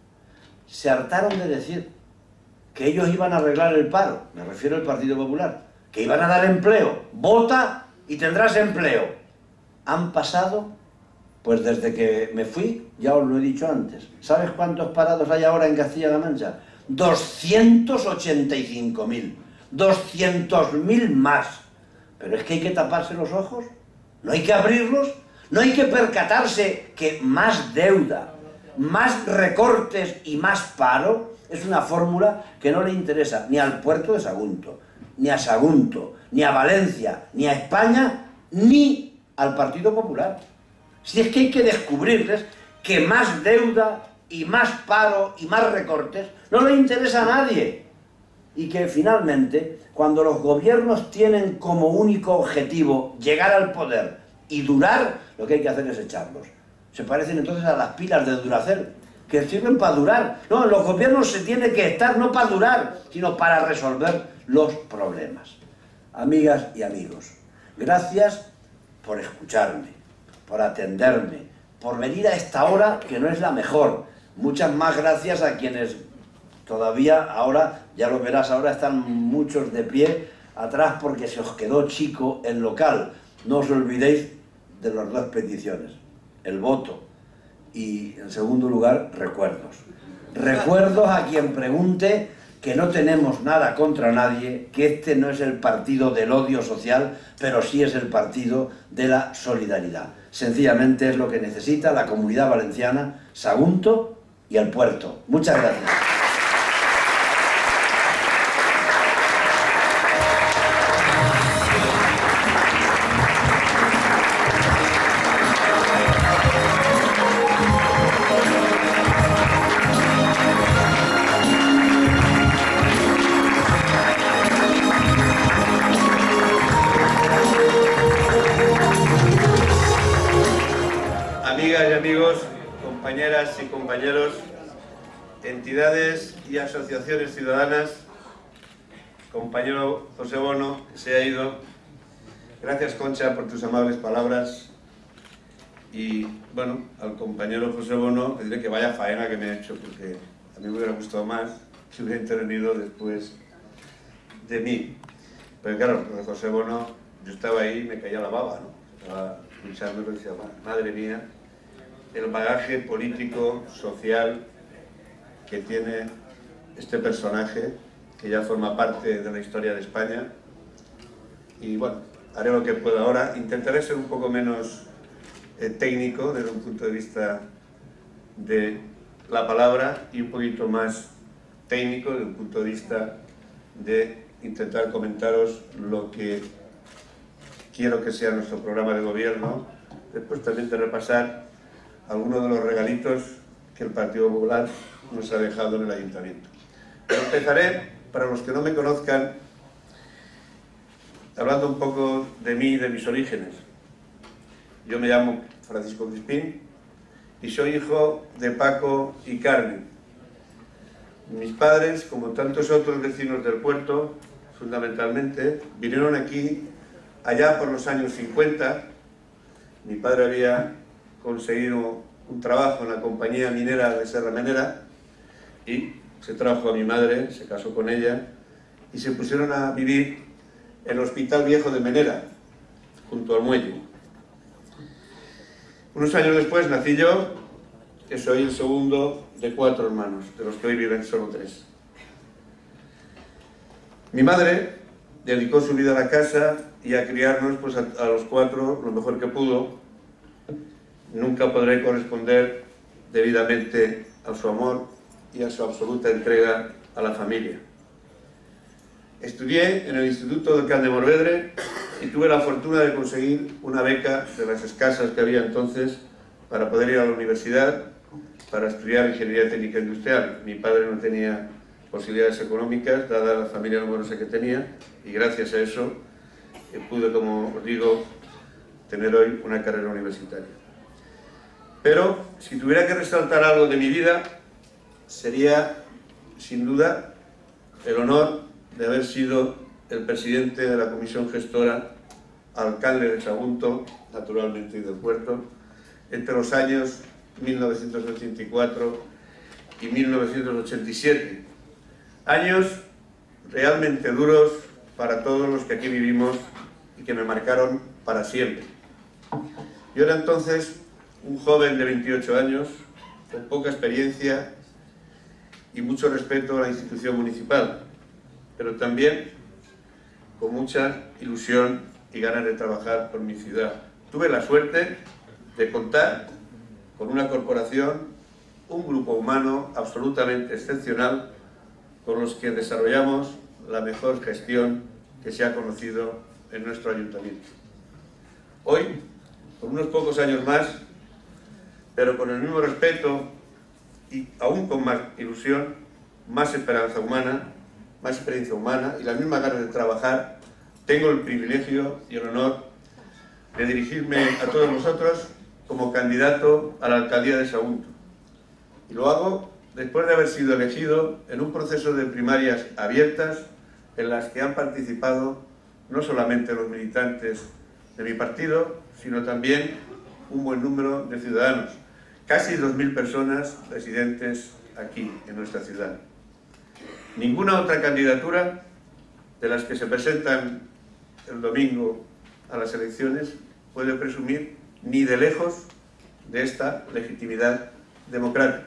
Se hartaron de decir que ellos iban a arreglar el paro, me refiero al Partido Popular, que iban a dar empleo. Vota y tendrás empleo. Han pasado, pues desde que me fui, ya os lo he dicho antes. ¿Sabes cuántos parados hay ahora en Castilla-La Mancha? doscientos ochenta y cinco mil. doscientos mil más. Pero es que hay que taparse los ojos, no hay que abrirlos, no hay que percatarse que más deuda, más recortes y más paro es una fórmula que no le interesa ni al puerto de Sagunto, ni a Sagunto, ni a Valencia, ni a España, ni al Partido Popular. Si es que hay que descubrirles que más deuda y más paro y más recortes no le interesa a nadie. Y que finalmente, cuando los gobiernos tienen como único objetivo llegar al poder y durar, lo que hay que hacer es echarlos. Se parecen entonces a las pilas de Duracell, que sirven para durar. No, en los gobiernos se tiene que estar no para durar, sino para resolver los problemas. Amigas y amigos, gracias por escucharme, por atenderme, por venir a esta hora que no es la mejor. Muchas más gracias a quienes todavía ahora, ya lo verás, ahora están muchos de pie atrás porque se os quedó chico el local. No os olvidéis de las dos peticiones, el voto y, en segundo lugar, recuerdos. Recuerdos a quien pregunte que no tenemos nada contra nadie, que este no es el partido del odio social, pero sí es el partido de la solidaridad. Sencillamente es lo que necesita la Comunidad Valenciana, Sagunto y el puerto. Muchas gracias. Amigas y amigos, compañeras y compañeros, entidades y asociaciones ciudadanas, compañero José Bono, que se ha ido, gracias Concha por tus amables palabras, y bueno, al compañero José Bono le diré que vaya faena que me ha hecho, porque a mí me hubiera gustado más si hubiera intervenido después de mí. Pero claro, con José Bono, yo estaba ahí y me caía la baba, ¿no? Estaba escuchando y decía, madre mía, el bagaje político, social que tiene este personaje, que ya forma parte de la historia de España. Y bueno, haré lo que pueda ahora. Intentaré ser un poco menos eh, técnico desde un punto de vista de la palabra y un poquito más técnico desde un punto de vista de intentar comentaros lo que quiero que sea nuestro programa de gobierno, después también de repasar algunos de los regalitos que el Partido Popular nos ha dejado en el Ayuntamiento. Pero empezaré, para los que no me conozcan, hablando un poco de mí y de mis orígenes. Yo me llamo Francisco Crispín y soy hijo de Paco y Carmen. Mis padres, como tantos otros vecinos del puerto, fundamentalmente, vinieron aquí allá por los años cincuenta. Mi padre había conseguido un trabajo en la compañía minera de Serra Menera y se trajo a mi madre, se casó con ella y se pusieron a vivir en el Hospital Viejo de Menera, junto al muelle. Unos años después nací yo, que soy el segundo de cuatro hermanos, de los que hoy viven solo tres. Mi madre dedicó su vida a la casa y a criarnos pues, a, a los cuatro lo mejor que pudo. Nunca podré corresponder debidamente a su amor y a su absoluta entrega a la familia. Estudié en el Instituto de Cal de Morvedre y tuve la fortuna de conseguir una beca de las escasas que había entonces para poder ir a la universidad para estudiar Ingeniería Técnica Industrial. Mi padre no tenía posibilidades económicas, dada la familia numerosa que tenía, y gracias a eso eh, pude, como os digo, tener hoy una carrera universitaria. Pero si tuviera que resaltar algo de mi vida, sería, sin duda, el honor de haber sido el presidente de la comisión gestora, alcalde de Sagunto, naturalmente, y del puerto, entre los años mil novecientos ochenta y cuatro y mil novecientos ochenta y siete. Años realmente duros para todos los que aquí vivimos y que me marcaron para siempre. Yo era entonces un joven de veintiocho años, con poca experiencia y mucho respeto a la institución municipal, pero también con mucha ilusión y ganas de trabajar por mi ciudad. Tuve la suerte de contar con una corporación, un grupo humano absolutamente excepcional, con los que desarrollamos la mejor gestión que se ha conocido en nuestro ayuntamiento. Hoy, con unos pocos años más, pero con el mismo respeto y aún con más ilusión, más esperanza humana, más experiencia humana y las mismas ganas de trabajar, tengo el privilegio y el honor de dirigirme a todos vosotros como candidato a la alcaldía de Sagunto. Y lo hago después de haber sido elegido en un proceso de primarias abiertas en las que han participado no solamente los militantes de mi partido, sino también un buen número de ciudadanos, casi dos mil personas residentes aquí en nuestra ciudad. Ninguna otra candidatura de las que se presentan el domingo a las elecciones puede presumir ni de lejos de esta legitimidad democrática.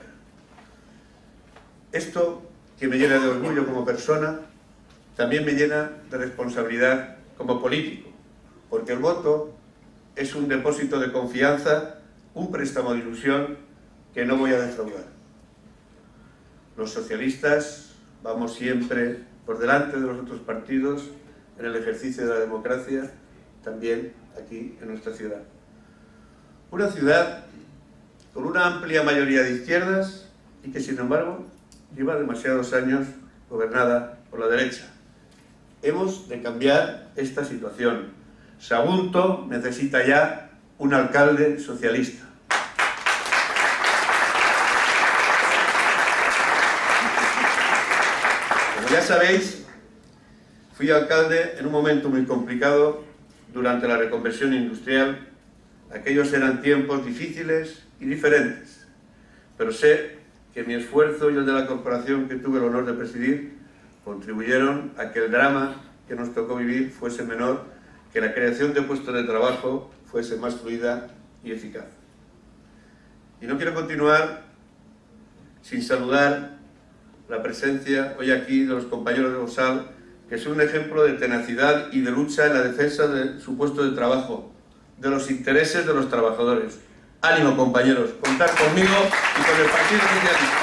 Esto, que me llena de orgullo como persona, también me llena de responsabilidad como político, porque el voto es un depósito de confianza, un préstamo de ilusión que no voy a defraudar. Los socialistas vamos siempre por delante de los otros partidos en el ejercicio de la democracia, también aquí en nuestra ciudad. Una ciudad con una amplia mayoría de izquierdas y que, sin embargo, lleva demasiados años gobernada por la derecha. Hemos de cambiar esta situación. Sagunto necesita ya un alcalde socialista. Como ya sabéis, fui alcalde en un momento muy complicado durante la reconversión industrial. Aquellos eran tiempos difíciles y diferentes, pero sé que mi esfuerzo y el de la corporación que tuve el honor de presidir contribuyeron a que el drama que nos tocó vivir fuese menor, que la creación de puestos de trabajo fuese más fluida y eficaz. Y no quiero continuar sin saludar la presencia hoy aquí de los compañeros de Bosal, que son un ejemplo de tenacidad y de lucha en la defensa de su puesto de trabajo, de los intereses de los trabajadores. Ánimo, compañeros, contar conmigo y con el Partido Socialista.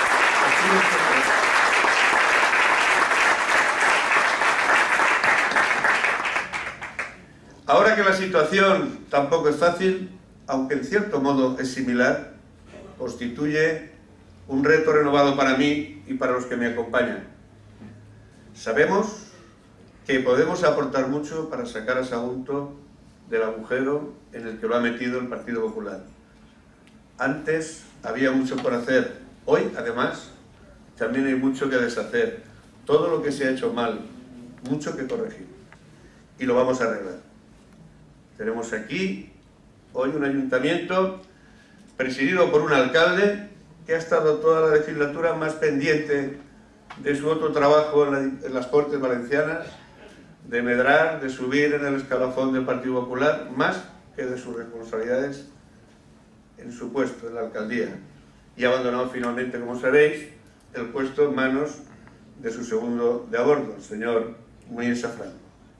Ahora que la situación tampoco es fácil, aunque en cierto modo es similar, constituye un reto renovado para mí y para los que me acompañan. Sabemos que podemos aportar mucho para sacar a Sagunto del agujero en el que lo ha metido el Partido Popular. Antes había mucho por hacer. Hoy, además, también hay mucho que deshacer. Todo lo que se ha hecho mal, mucho que corregir. Y lo vamos a arreglar. Tenemos aquí hoy un ayuntamiento presidido por un alcalde que ha estado toda la legislatura más pendiente de su otro trabajo en, la, en las Cortes Valencianas, de medrar, de subir en el escalafón del Partido Popular, más que de sus responsabilidades en su puesto, en la alcaldía, y ha abandonado finalmente, como sabéis, el puesto en manos de su segundo de a bordo, el señor Munir Safran.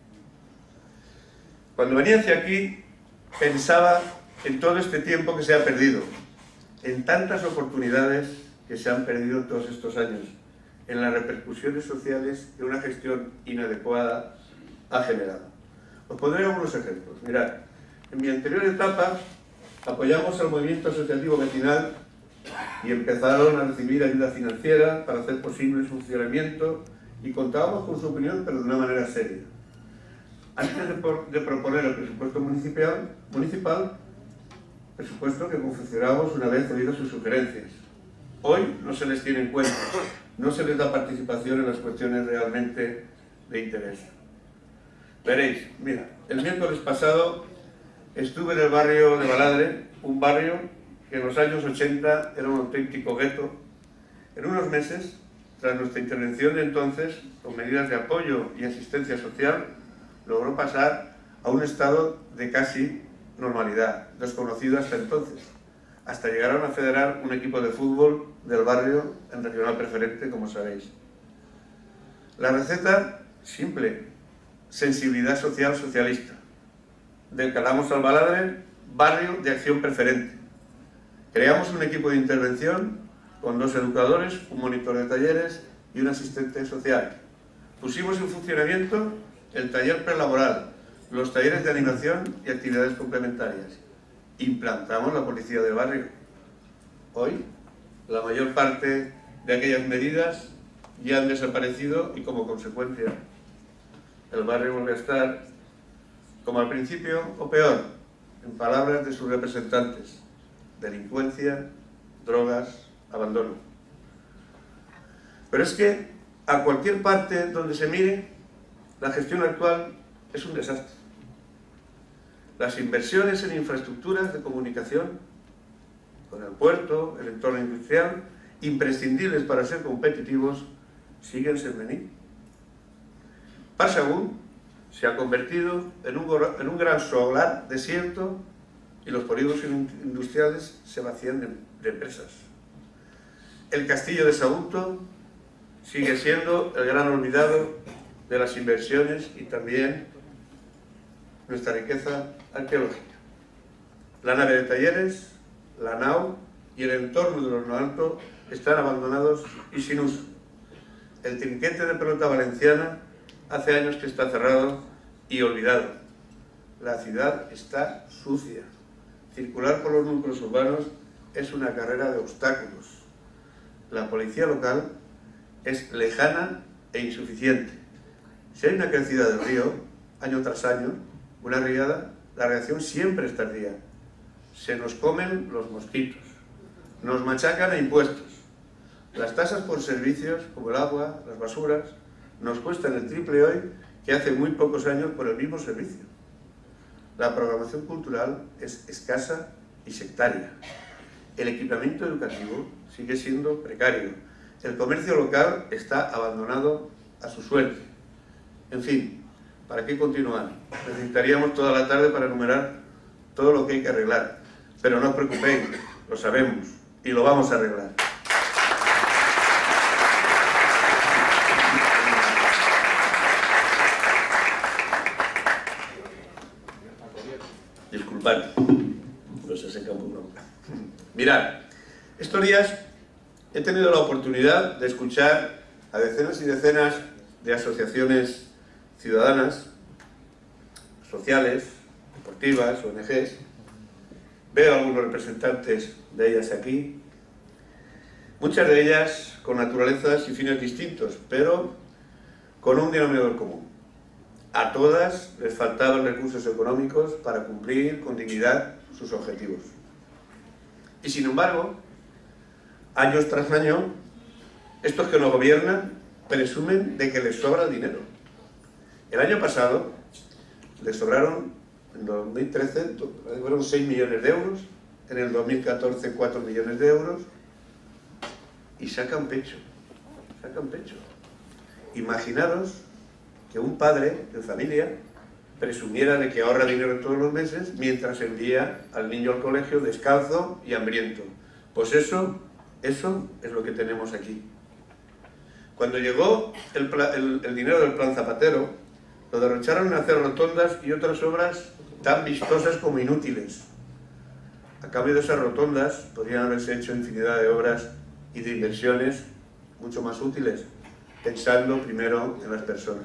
Cuando venía hacia aquí, pensaba en todo este tiempo que se ha perdido, en tantas oportunidades que se han perdido todos estos años, en las repercusiones sociales que una gestión inadecuada ha generado. Os pondré algunos ejemplos. Mirad, en mi anterior etapa apoyamos al movimiento asociativo vecinal y empezaron a recibir ayuda financiera para hacer posible su funcionamiento y contábamos con su opinión, pero de una manera seria. Antes de, por, de proponer el presupuesto municipal, municipal, presupuesto que confeccionamos una vez oídas sus sugerencias. Hoy no se les tiene en cuenta, no se les da participación en las cuestiones realmente de interés. Veréis, mira, el miércoles pasado estuve en el barrio de Baladre, un barrio que en los años ochenta era un auténtico gueto. En unos meses, tras nuestra intervención de entonces, con medidas de apoyo y asistencia social, logró pasar a un estado de casi normalidad, desconocido hasta entonces. Hasta llegaron a federar un equipo de fútbol del barrio en regional preferente, como sabéis. La receta, simple, sensibilidad social socialista. Del Calamos al Baladre, barrio de acción preferente. Creamos un equipo de intervención con dos educadores, un monitor de talleres y un asistente social. Pusimos en funcionamiento el taller prelaboral, los talleres de animación y actividades complementarias. Implantamos la policía del barrio. Hoy, la mayor parte de aquellas medidas ya han desaparecido y como consecuencia, el barrio vuelve a estar como al principio o peor, en palabras de sus representantes: delincuencia, drogas, abandono. Pero es que a cualquier parte donde se mire, la gestión actual es un desastre. Las inversiones en infraestructuras de comunicación, con el puerto, el entorno industrial, imprescindibles para ser competitivos, siguen sin venir. Parsegún se ha convertido en un, en un gran solar desierto y los polígonos industriales se vacían de, de empresas. El castillo de Sagunto sigue siendo el gran olvidado de las inversiones y también nuestra riqueza arqueológica. La nave de talleres, la nao y el entorno de los Noanto están abandonados y sin uso. El trinquete de pelota valenciana hace años que está cerrado y olvidado. La ciudad está sucia. Circular por los núcleos urbanos es una carrera de obstáculos. La policía local es lejana e insuficiente. Si hay una crecida del río, año tras año, una riada, la reacción siempre es tardía. Se nos comen los mosquitos, nos machacan a impuestos. Las tasas por servicios, como el agua, las basuras, nos cuestan el triple hoy que hace muy pocos años por el mismo servicio. La programación cultural es escasa y sectaria. El equipamiento educativo sigue siendo precario. El comercio local está abandonado a su suerte. En fin, ¿para qué continuar? Necesitaríamos toda la tarde para enumerar todo lo que hay que arreglar. Pero no os preocupéis, lo sabemos y lo vamos a arreglar. Disculpad, no se seca un poco. Mirad, estos días he tenido la oportunidad de escuchar a decenas y decenas de asociaciones ciudadanas, sociales, deportivas, O N Ges. Veo algunos representantes de ellas aquí, muchas de ellas con naturalezas y fines distintos, pero con un denominador común. A todas les faltaban recursos económicos para cumplir con dignidad sus objetivos. Y sin embargo, años tras año, estos que nos gobiernan presumen de que les sobra el dinero. El año pasado les sobraron, en dos mil trece, fueron seis millones de euros, en el dos mil catorce cuatro millones de euros, y sacan pecho, sacan pecho. Imaginaros que un padre de familia presumiera de que ahorra dinero todos los meses mientras envía al niño al colegio descalzo y hambriento. Pues eso, eso es lo que tenemos aquí. Cuando llegó el, el, el dinero del Plan Zapatero, lo derrocharon en hacer rotondas y otras obras tan vistosas como inútiles. A cambio de esas rotondas podrían haberse hecho infinidad de obras y de inversiones mucho más útiles, pensando primero en las personas.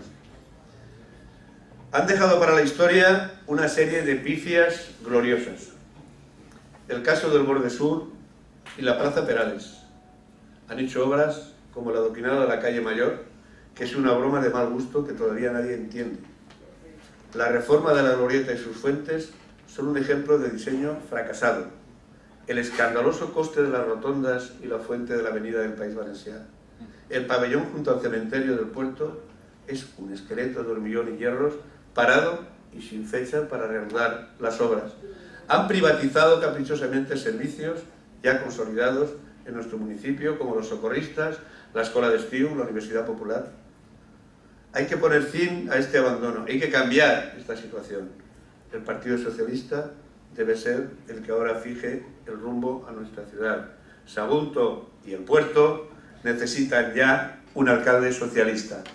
Han dejado para la historia una serie de pifias gloriosas. El caso del Borde Sur y la Plaza Perales. Han hecho obras como el adoquinado de la calle Mayor, que es una broma de mal gusto que todavía nadie entiende. La reforma de la Glorieta y sus fuentes son un ejemplo de diseño fracasado. El escandaloso coste de las rotondas y la fuente de la avenida del País Valenciano. El pabellón junto al cementerio del puerto es un esqueleto de hormigón y hierros parado y sin fecha para reanudar las obras. Han privatizado caprichosamente servicios ya consolidados en nuestro municipio, como los socorristas, la Escuela de Estiu, la Universidad Popular. Hay que poner fin a este abandono, hay que cambiar esta situación. El Partido Socialista debe ser el que ahora fije el rumbo a nuestra ciudad. Sagunto y el puerto necesitan ya un alcalde socialista.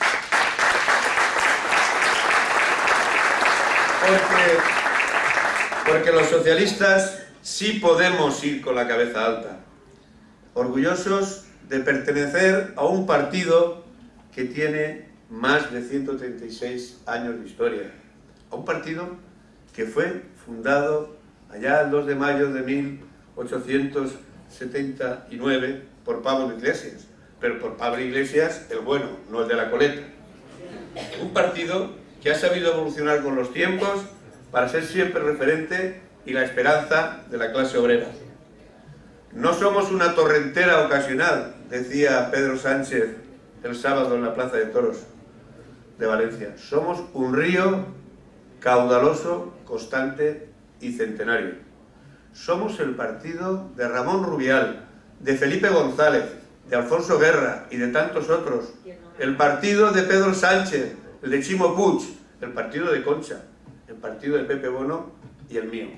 Porque, porque los socialistas sí podemos ir con la cabeza alta, orgullosos de pertenecer a un partido que tiene más de ciento treinta y seis años de historia, a un partido que fue fundado allá el dos de mayo de mil ochocientos setenta y nueve por Pablo Iglesias, pero por Pablo Iglesias el bueno, no el de la coleta. Un partido que ha sabido evolucionar con los tiempos para ser siempre referente y la esperanza de la clase obrera. No somos una torrentera ocasional, decía Pedro Sánchez el sábado en la Plaza de Toros de Valencia. Somos un río caudaloso, constante y centenario. Somos el partido de Ramón Rubial, de Felipe González, de Alfonso Guerra y de tantos otros. El partido de Pedro Sánchez, el de Chimo Puig, el partido de Concha, el partido de Pepe Bono y el mío.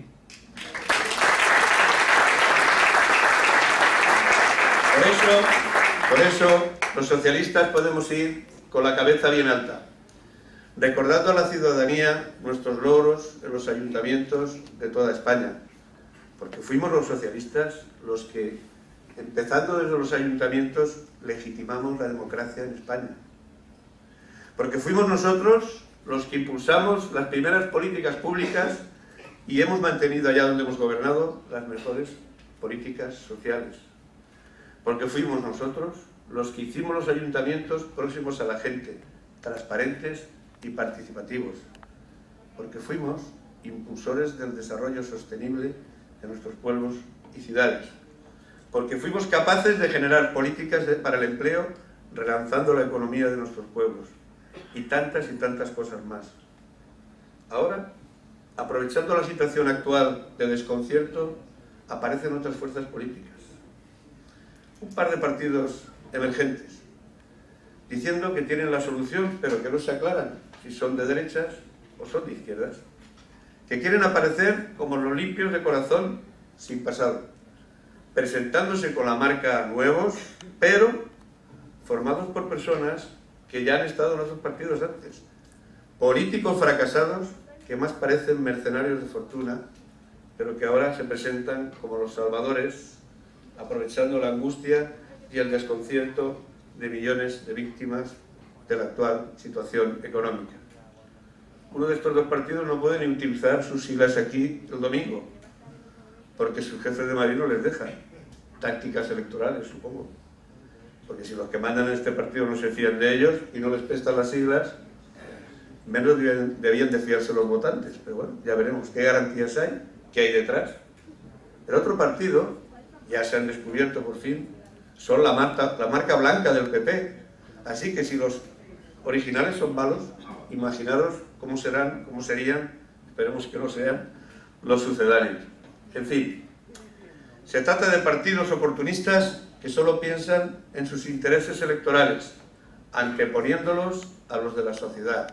Por eso, por eso, los socialistas podemos ir con la cabeza bien alta, recordando a la ciudadanía nuestros logros en los ayuntamientos de toda España, porque fuimos los socialistas los que, empezando desde los ayuntamientos, legitimamos la democracia en España. Porque fuimos nosotros los que impulsamos las primeras políticas públicas y hemos mantenido allá donde hemos gobernado las mejores políticas sociales. Porque fuimos nosotros los que hicimos los ayuntamientos próximos a la gente, transparentes y participativos. Porque fuimos impulsores del desarrollo sostenible de nuestros pueblos y ciudades. Porque fuimos capaces de generar políticas de, para el empleo, relanzando la economía de nuestros pueblos. Y tantas y tantas cosas más. Ahora, aprovechando la situación actual de desconcierto, aparecen otras fuerzas políticas. Un par de partidos emergentes, diciendo que tienen la solución, pero que no se aclaran si son de derechas o son de izquierdas. Que quieren aparecer como los limpios de corazón sin pasado, presentándose con la marca nuevos, pero formados por personas que ya han estado en otros partidos antes. Políticos fracasados que más parecen mercenarios de fortuna, pero que ahora se presentan como los salvadores, aprovechando la angustia y el desconcierto de millones de víctimas de la actual situación económica. Uno de estos dos partidos no puede ni utilizar sus siglas aquí el domingo, porque sus jefes de Madrid no les dejan. Tácticas electorales, supongo. Porque si los que mandan en este partido no se fían de ellos y no les prestan las siglas, menos debían, debían de fiarse los votantes. Pero bueno, ya veremos qué garantías hay, qué hay detrás. El otro partido, ya se han descubierto por fin, son la marca, la marca blanca del P P. Así que si los originales son malos, imaginaros cómo serán, cómo serían, esperemos que no sean, los sucedáneos. En fin, se trata de partidos oportunistas que solo piensan en sus intereses electorales, anteponiéndolos a los de la sociedad,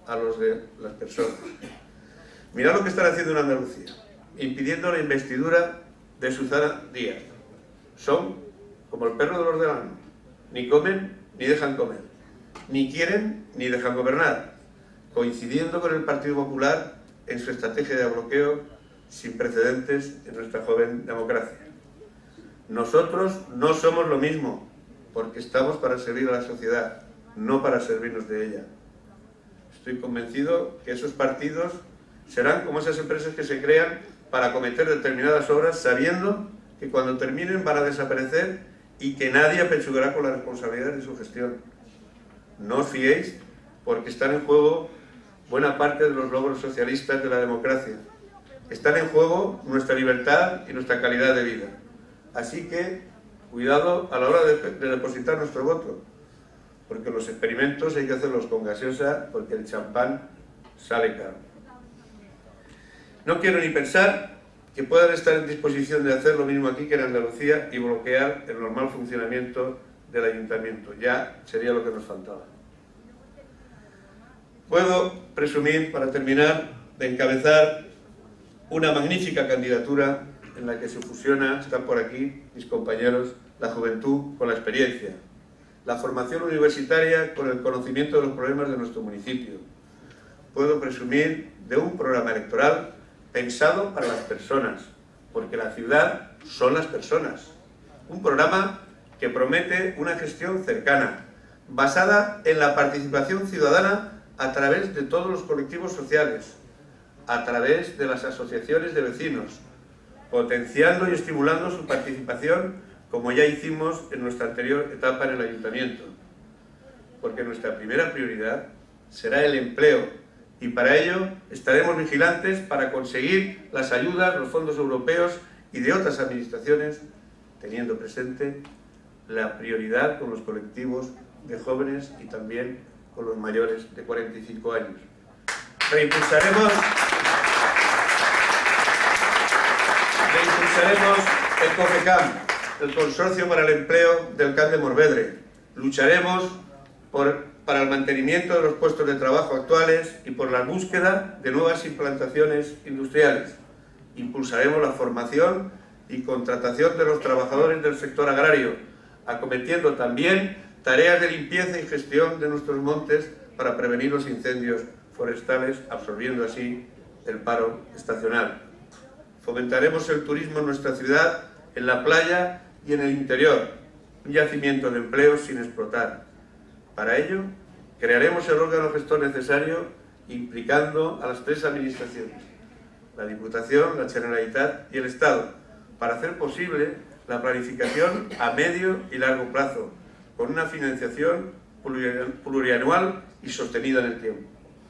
a los de las personas. Mirad lo que están haciendo en Andalucía, impidiendo la investidura de Susana Díaz. Son como el perro de los del alma, ni comen ni dejan comer, ni quieren ni dejan gobernar, coincidiendo con el Partido Popular en su estrategia de bloqueo sin precedentes en nuestra joven democracia. Nosotros no somos lo mismo, porque estamos para servir a la sociedad, no para servirnos de ella. Estoy convencido que esos partidos serán como esas empresas que se crean para cometer determinadas obras sabiendo que cuando terminen van a desaparecer y que nadie apechugará con la responsabilidad de su gestión. No os fiéis, porque están en juego buena parte de los logros socialistas de la democracia. Están en juego nuestra libertad y nuestra calidad de vida. Así que, cuidado a la hora de, de depositar nuestro voto, porque los experimentos hay que hacerlos con gaseosa, porque el champán sale caro. No quiero ni pensar que puedan estar en disposición de hacer lo mismo aquí que en Andalucía y bloquear el normal funcionamiento del ayuntamiento. Ya sería lo que nos faltaba. Puedo presumir, para terminar, de encabezar una magnífica candidatura en la que se fusiona, están por aquí mis compañeros, la juventud con la experiencia, la formación universitaria con el conocimiento de los problemas de nuestro municipio. Puedo presumir de un programa electoral pensado para las personas, porque la ciudad son las personas. Un programa que promete una gestión cercana, basada en la participación ciudadana a través de todos los colectivos sociales, a través de las asociaciones de vecinos, potenciando y estimulando su participación como ya hicimos en nuestra anterior etapa en el ayuntamiento. Porque nuestra primera prioridad será el empleo y para ello estaremos vigilantes para conseguir las ayudas, los fondos europeos y de otras administraciones, teniendo presente la prioridad con los colectivos de jóvenes y también con los mayores de cuarenta y cinco años. Reimpulsaremos, reimpulsaremos el COFECAM, el Consorcio para el Empleo del Camp de Morvedre. Lucharemos por, para el mantenimiento de los puestos de trabajo actuales y por la búsqueda de nuevas implantaciones industriales. Impulsaremos la formación y contratación de los trabajadores del sector agrario, acometiendo también tareas de limpieza y gestión de nuestros montes para prevenir los incendios forestales, absorbiendo así el paro estacional. Fomentaremos el turismo en nuestra ciudad, en la playa y en el interior, un yacimiento de empleos sin explotar. Para ello, crearemos el órgano gestor necesario, implicando a las tres administraciones, la Diputación, la Generalitat y el Estado, para hacer posible la planificación a medio y largo plazo, con una financiación plurianual y sostenida en el tiempo.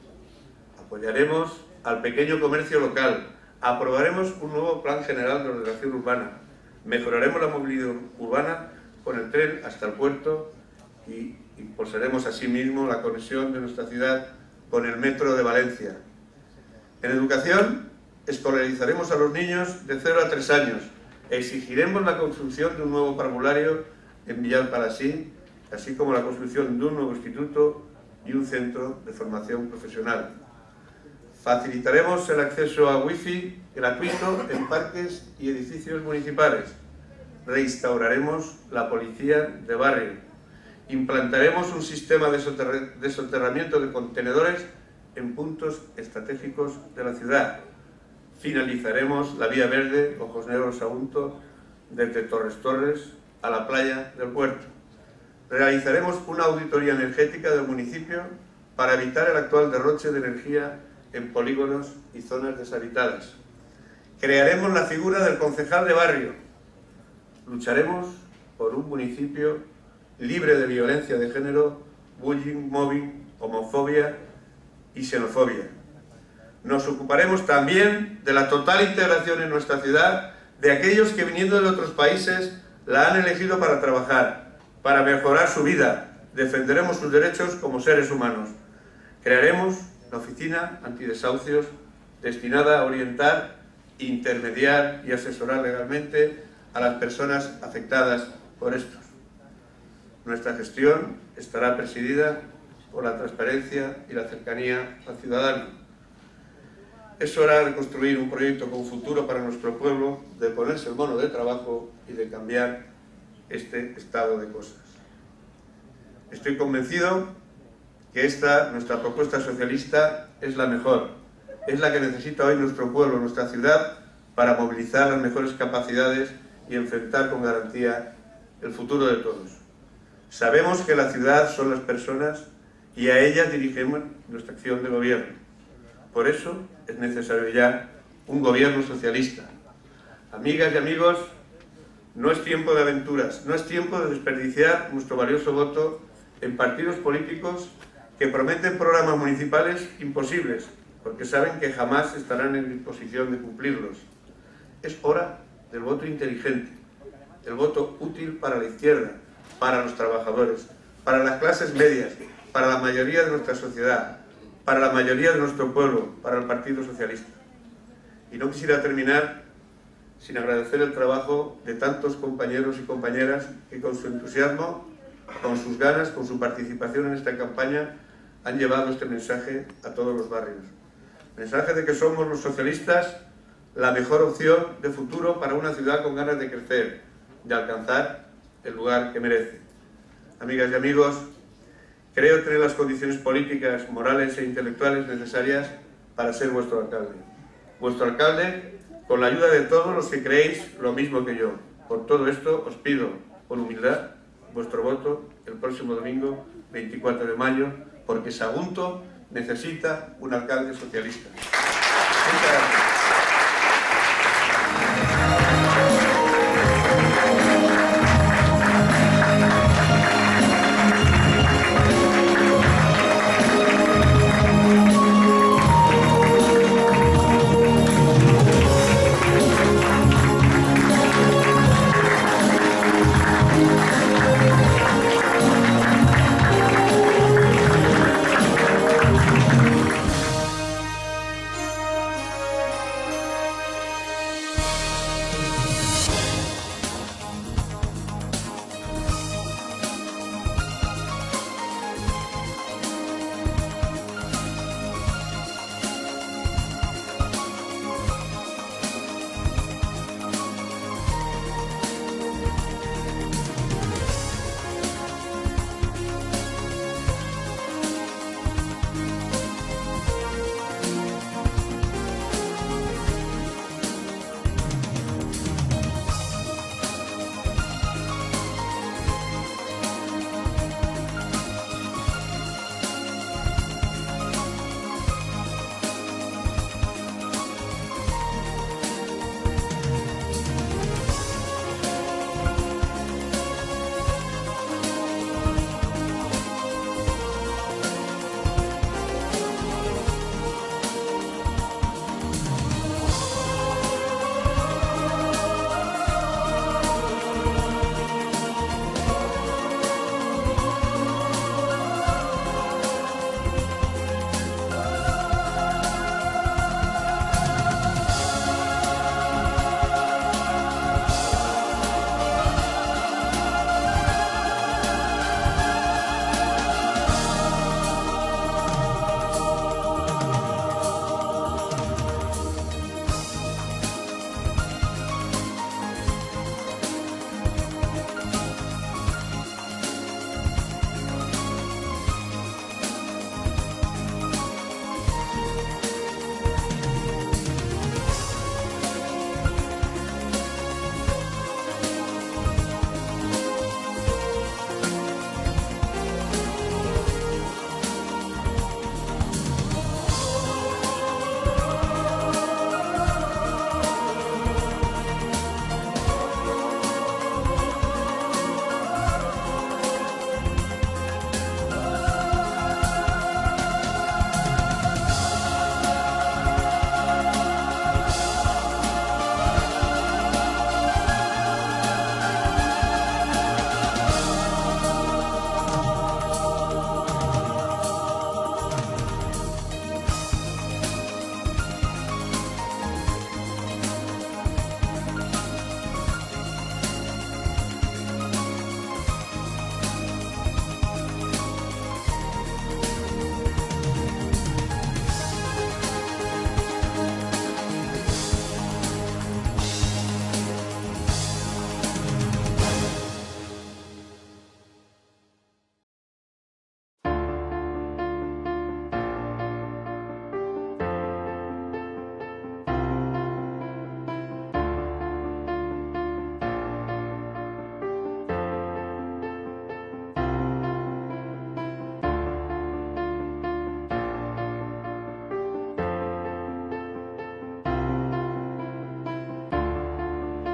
Apoyaremos al pequeño comercio local, aprobaremos un nuevo plan general de ordenación urbana, mejoraremos la movilidad urbana con el tren hasta el puerto y impulsaremos asimismo la conexión de nuestra ciudad con el metro de Valencia. En educación, escolarizaremos a los niños de cero a tres años, exigiremos la construcción de un nuevo parvulario en Villalparasí, así como la construcción de un nuevo instituto y un centro de formación profesional. Facilitaremos el acceso a wifi gratuito en parques y edificios municipales. Reinstauraremos la policía de barrio. Implantaremos un sistema de, soterr de soterramiento de contenedores en puntos estratégicos de la ciudad. Finalizaremos la vía verde Ojos Negros Sagunto desde Torres Torres a la playa del puerto. Realizaremos una auditoría energética del municipio para evitar el actual derroche de energía en polígonos y zonas deshabitadas. Crearemos la figura del concejal de barrio. Lucharemos por un municipio libre de violencia de género, bullying, mobbing, homofobia y xenofobia. Nos ocuparemos también de la total integración en nuestra ciudad de aquellos que viniendo de otros países la han elegido para trabajar, para mejorar su vida. Defenderemos sus derechos como seres humanos. Crearemos la oficina antidesahucios destinada a orientar, intermediar y asesorar legalmente a las personas afectadas por estos. Nuestra gestión estará presidida por la transparencia y la cercanía al ciudadano. Es hora de construir un proyecto con futuro para nuestro pueblo, de ponerse el mono de trabajo y de cambiar este estado de cosas. Estoy convencido que esta, nuestra propuesta socialista, es la mejor, es la que necesita hoy nuestro pueblo, nuestra ciudad, para movilizar las mejores capacidades y enfrentar con garantía el futuro de todos. Sabemos que la ciudad son las personas y a ellas dirigimos nuestra acción de gobierno. Por eso es necesario ya un gobierno socialista. Amigas y amigos, no es tiempo de aventuras, no es tiempo de desperdiciar nuestro valioso voto en partidos políticos que prometen programas municipales imposibles, porque saben que jamás estarán en disposición de cumplirlos. Es hora del voto inteligente, del voto útil para la izquierda, para los trabajadores, para las clases medias, para la mayoría de nuestra sociedad, para la mayoría de nuestro pueblo, para el Partido Socialista. Y no quisiera terminar sin agradecer el trabajo de tantos compañeros y compañeras que con su entusiasmo, con sus ganas, con su participación en esta campaña, han llevado este mensaje a todos los barrios. Mensaje de que somos los socialistas la mejor opción de futuro para una ciudad con ganas de crecer, de alcanzar el lugar que merece. Amigas y amigos, creo tener las condiciones políticas, morales e intelectuales necesarias para ser vuestro alcalde. Vuestro alcalde con la ayuda de todos los que creéis lo mismo que yo. Por todo esto os pido, con humildad, vuestro voto el próximo domingo, veinticuatro de mayo, porque Sagunto necesita un alcalde socialista. Muchas gracias.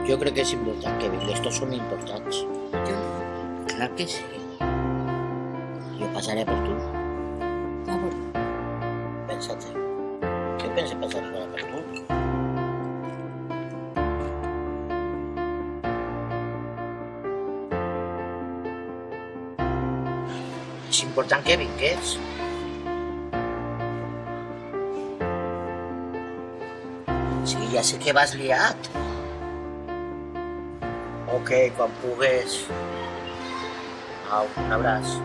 Jo crec que és important, Kevin, que estos són importants. Jo, Clar que sí. Jo passaré per tu. ja veuré. Pensa-te. Jo pense passar ara per tu. És important que vingués. Sí, ja sé que vas liat. Ok, quan pugues. Au, un abraç.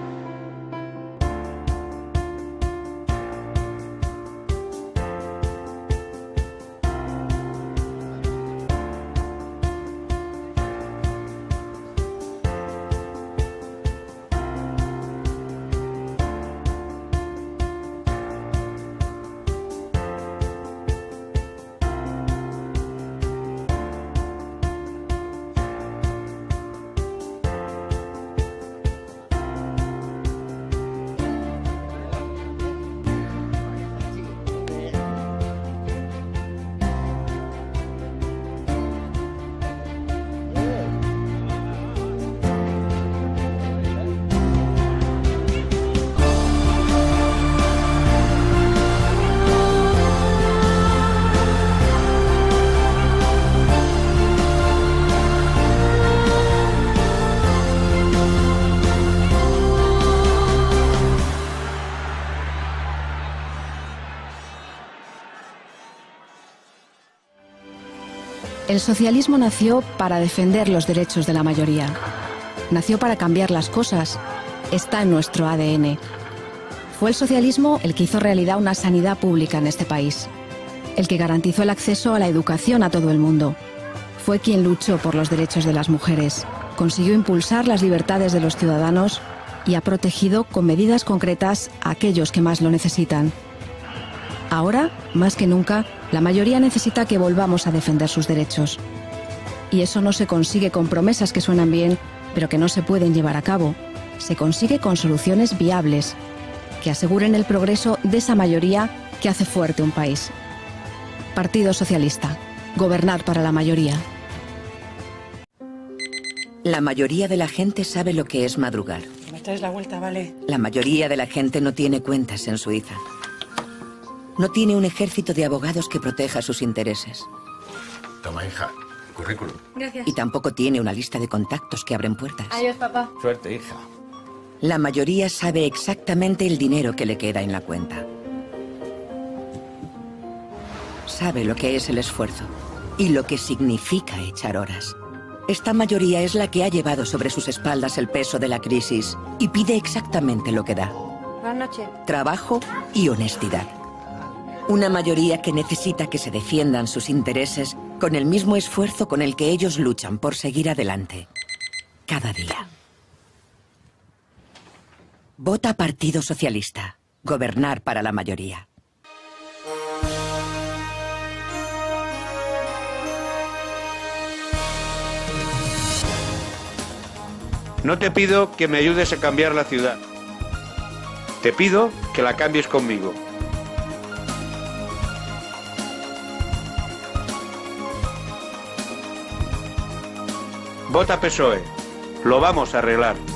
El socialismo nació para defender los derechos de la mayoría. Nació para cambiar las cosas. Está en nuestro A D N. Fue el socialismo el que hizo realidad una sanidad pública en este país. El que garantizó el acceso a la educación a todo el mundo. Fue quien luchó por los derechos de las mujeres. Consiguió impulsar las libertades de los ciudadanos y ha protegido con medidas concretas a aquellos que más lo necesitan. Ahora, más que nunca, la mayoría necesita que volvamos a defender sus derechos. Y eso no se consigue con promesas que suenan bien, pero que no se pueden llevar a cabo. Se consigue con soluciones viables, que aseguren el progreso de esa mayoría que hace fuerte un país. Partido Socialista. Gobernar para la mayoría. La mayoría de la gente sabe lo que es madrugar. Me traes la vuelta, vale. La mayoría de la gente no tiene cuentas en Suiza. No tiene un ejército de abogados que proteja sus intereses. Toma, hija, currículum. Gracias. Y tampoco tiene una lista de contactos que abren puertas. Adiós, papá. Suerte, hija. La mayoría sabe exactamente el dinero que le queda en la cuenta. Sabe lo que es el esfuerzo y lo que significa echar horas. Esta mayoría es la que ha llevado sobre sus espaldas el peso de la crisis y pide exactamente lo que da. Buenas noches. Trabajo y honestidad. Una mayoría que necesita que se defiendan sus intereses con el mismo esfuerzo con el que ellos luchan por seguir adelante. Cada día. Vota Partido Socialista. Gobernar para la mayoría. No te pido que me ayudes a cambiar la ciudad. Te pido que la cambies conmigo. Vota P S O E. Lo vamos a arreglar.